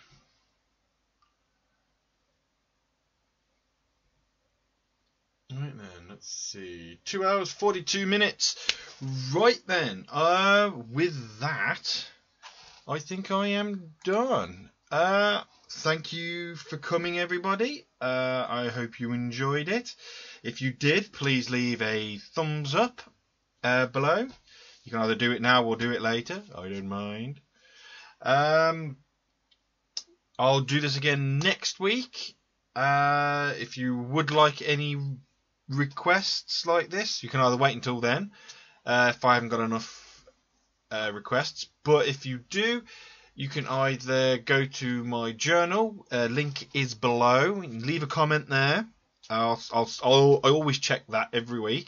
Right then, let's see. Two hours, forty-two minutes. Right then, uh, with that, I think I am done. Uh, thank you for coming, everybody. Uh, I hope you enjoyed it. If you did, please leave a thumbs up uh, below. You can either do it now or do it later. I don't mind. Um, I'll do this again next week. Uh, if you would like any requests like this, you can either wait until then, uh, if I haven't got enough uh, requests. But if you do, you can either go to my journal. Uh, link is below. Leave a comment there. I'll, I'll, I'll, I always check that every week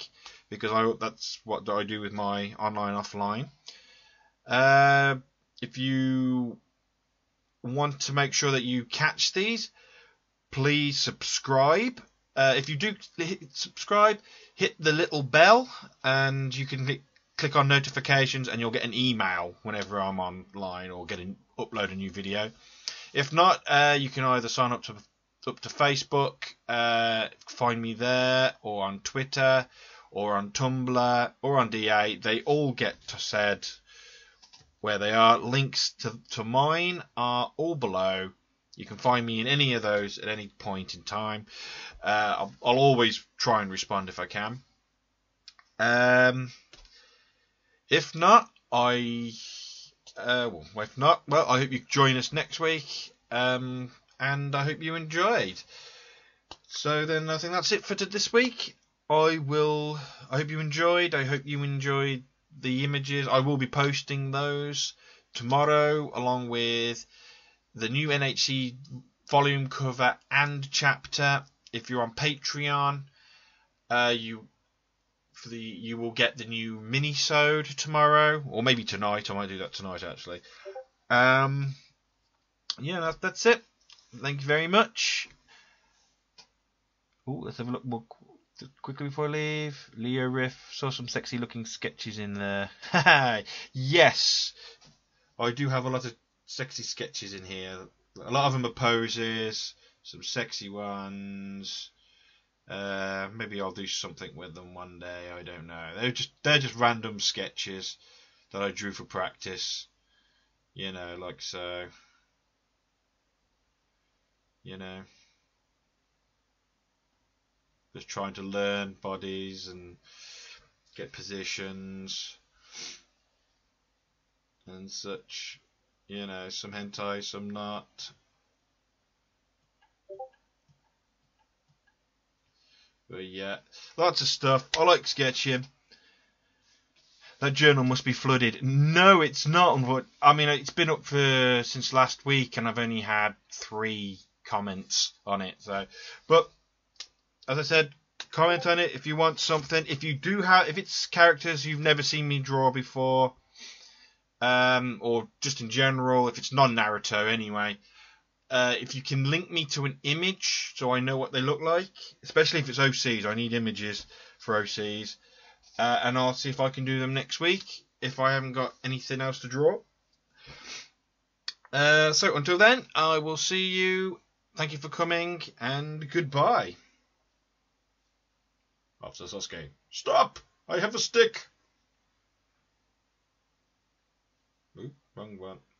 because I that's what I do with my online offline. Uh, if you want to make sure that you catch these, please subscribe. Uh, if you do hit subscribe, hit the little bell, and you can hit, click on notifications, and you'll get an email whenever I'm online or get an, upload a new video. If not, uh, you can either sign up to up to Facebook, uh, find me there, or on Twitter, or on Tumblr, or on D A. They all get said where they are. Links to, to mine are all below. You can find me in any of those at any point in time. Uh, I'll, I'll always try and respond if I can. Um, if not, I uh, well, if not, well, I hope you join us next week. Um, and I hope you enjoyed. So then, I think that's it for this week. I will. I hope you enjoyed. I hope you enjoyed the images. I will be posting those tomorrow, along with the new N H C volume cover and chapter. If you're on Patreon, uh, you for the you will get the new mini-sode tomorrow, or maybe tonight. I might do that tonight, actually. Um, yeah, that, that's it. Thank you very much. Oh, let's have a look more quickly before I leave. Leo Riff, saw some sexy looking sketches in there. Yes, I do have a lot of sexy sketches in here. A lot of them are poses, some sexy ones. Uh, maybe I'll do something with them one day. I don't know. They're just they're just random sketches that I drew for practice. You know, like so. You know, just trying to learn bodies and get positions and such. You know, some hentai, some not. But yeah, lots of stuff. I like sketching. That journal must be flooded. No, it's not. I mean, it's been up for since last week, and I've only had three comments on it. So, but as I said, comment on it if you want something. If you do have, if it's characters you've never seen me draw before, um, or just in general, if it's non-Naruto anyway. Uh, if you can link me to an image so I know what they look like, especially if it's O Cs, I need images for O Cs, uh, and I'll see if I can do them next week if I haven't got anything else to draw. Uh, so until then, I will see you. Thank you for coming, and goodbye. After Sasuke, stop! I have a stick! Oop, wrong one.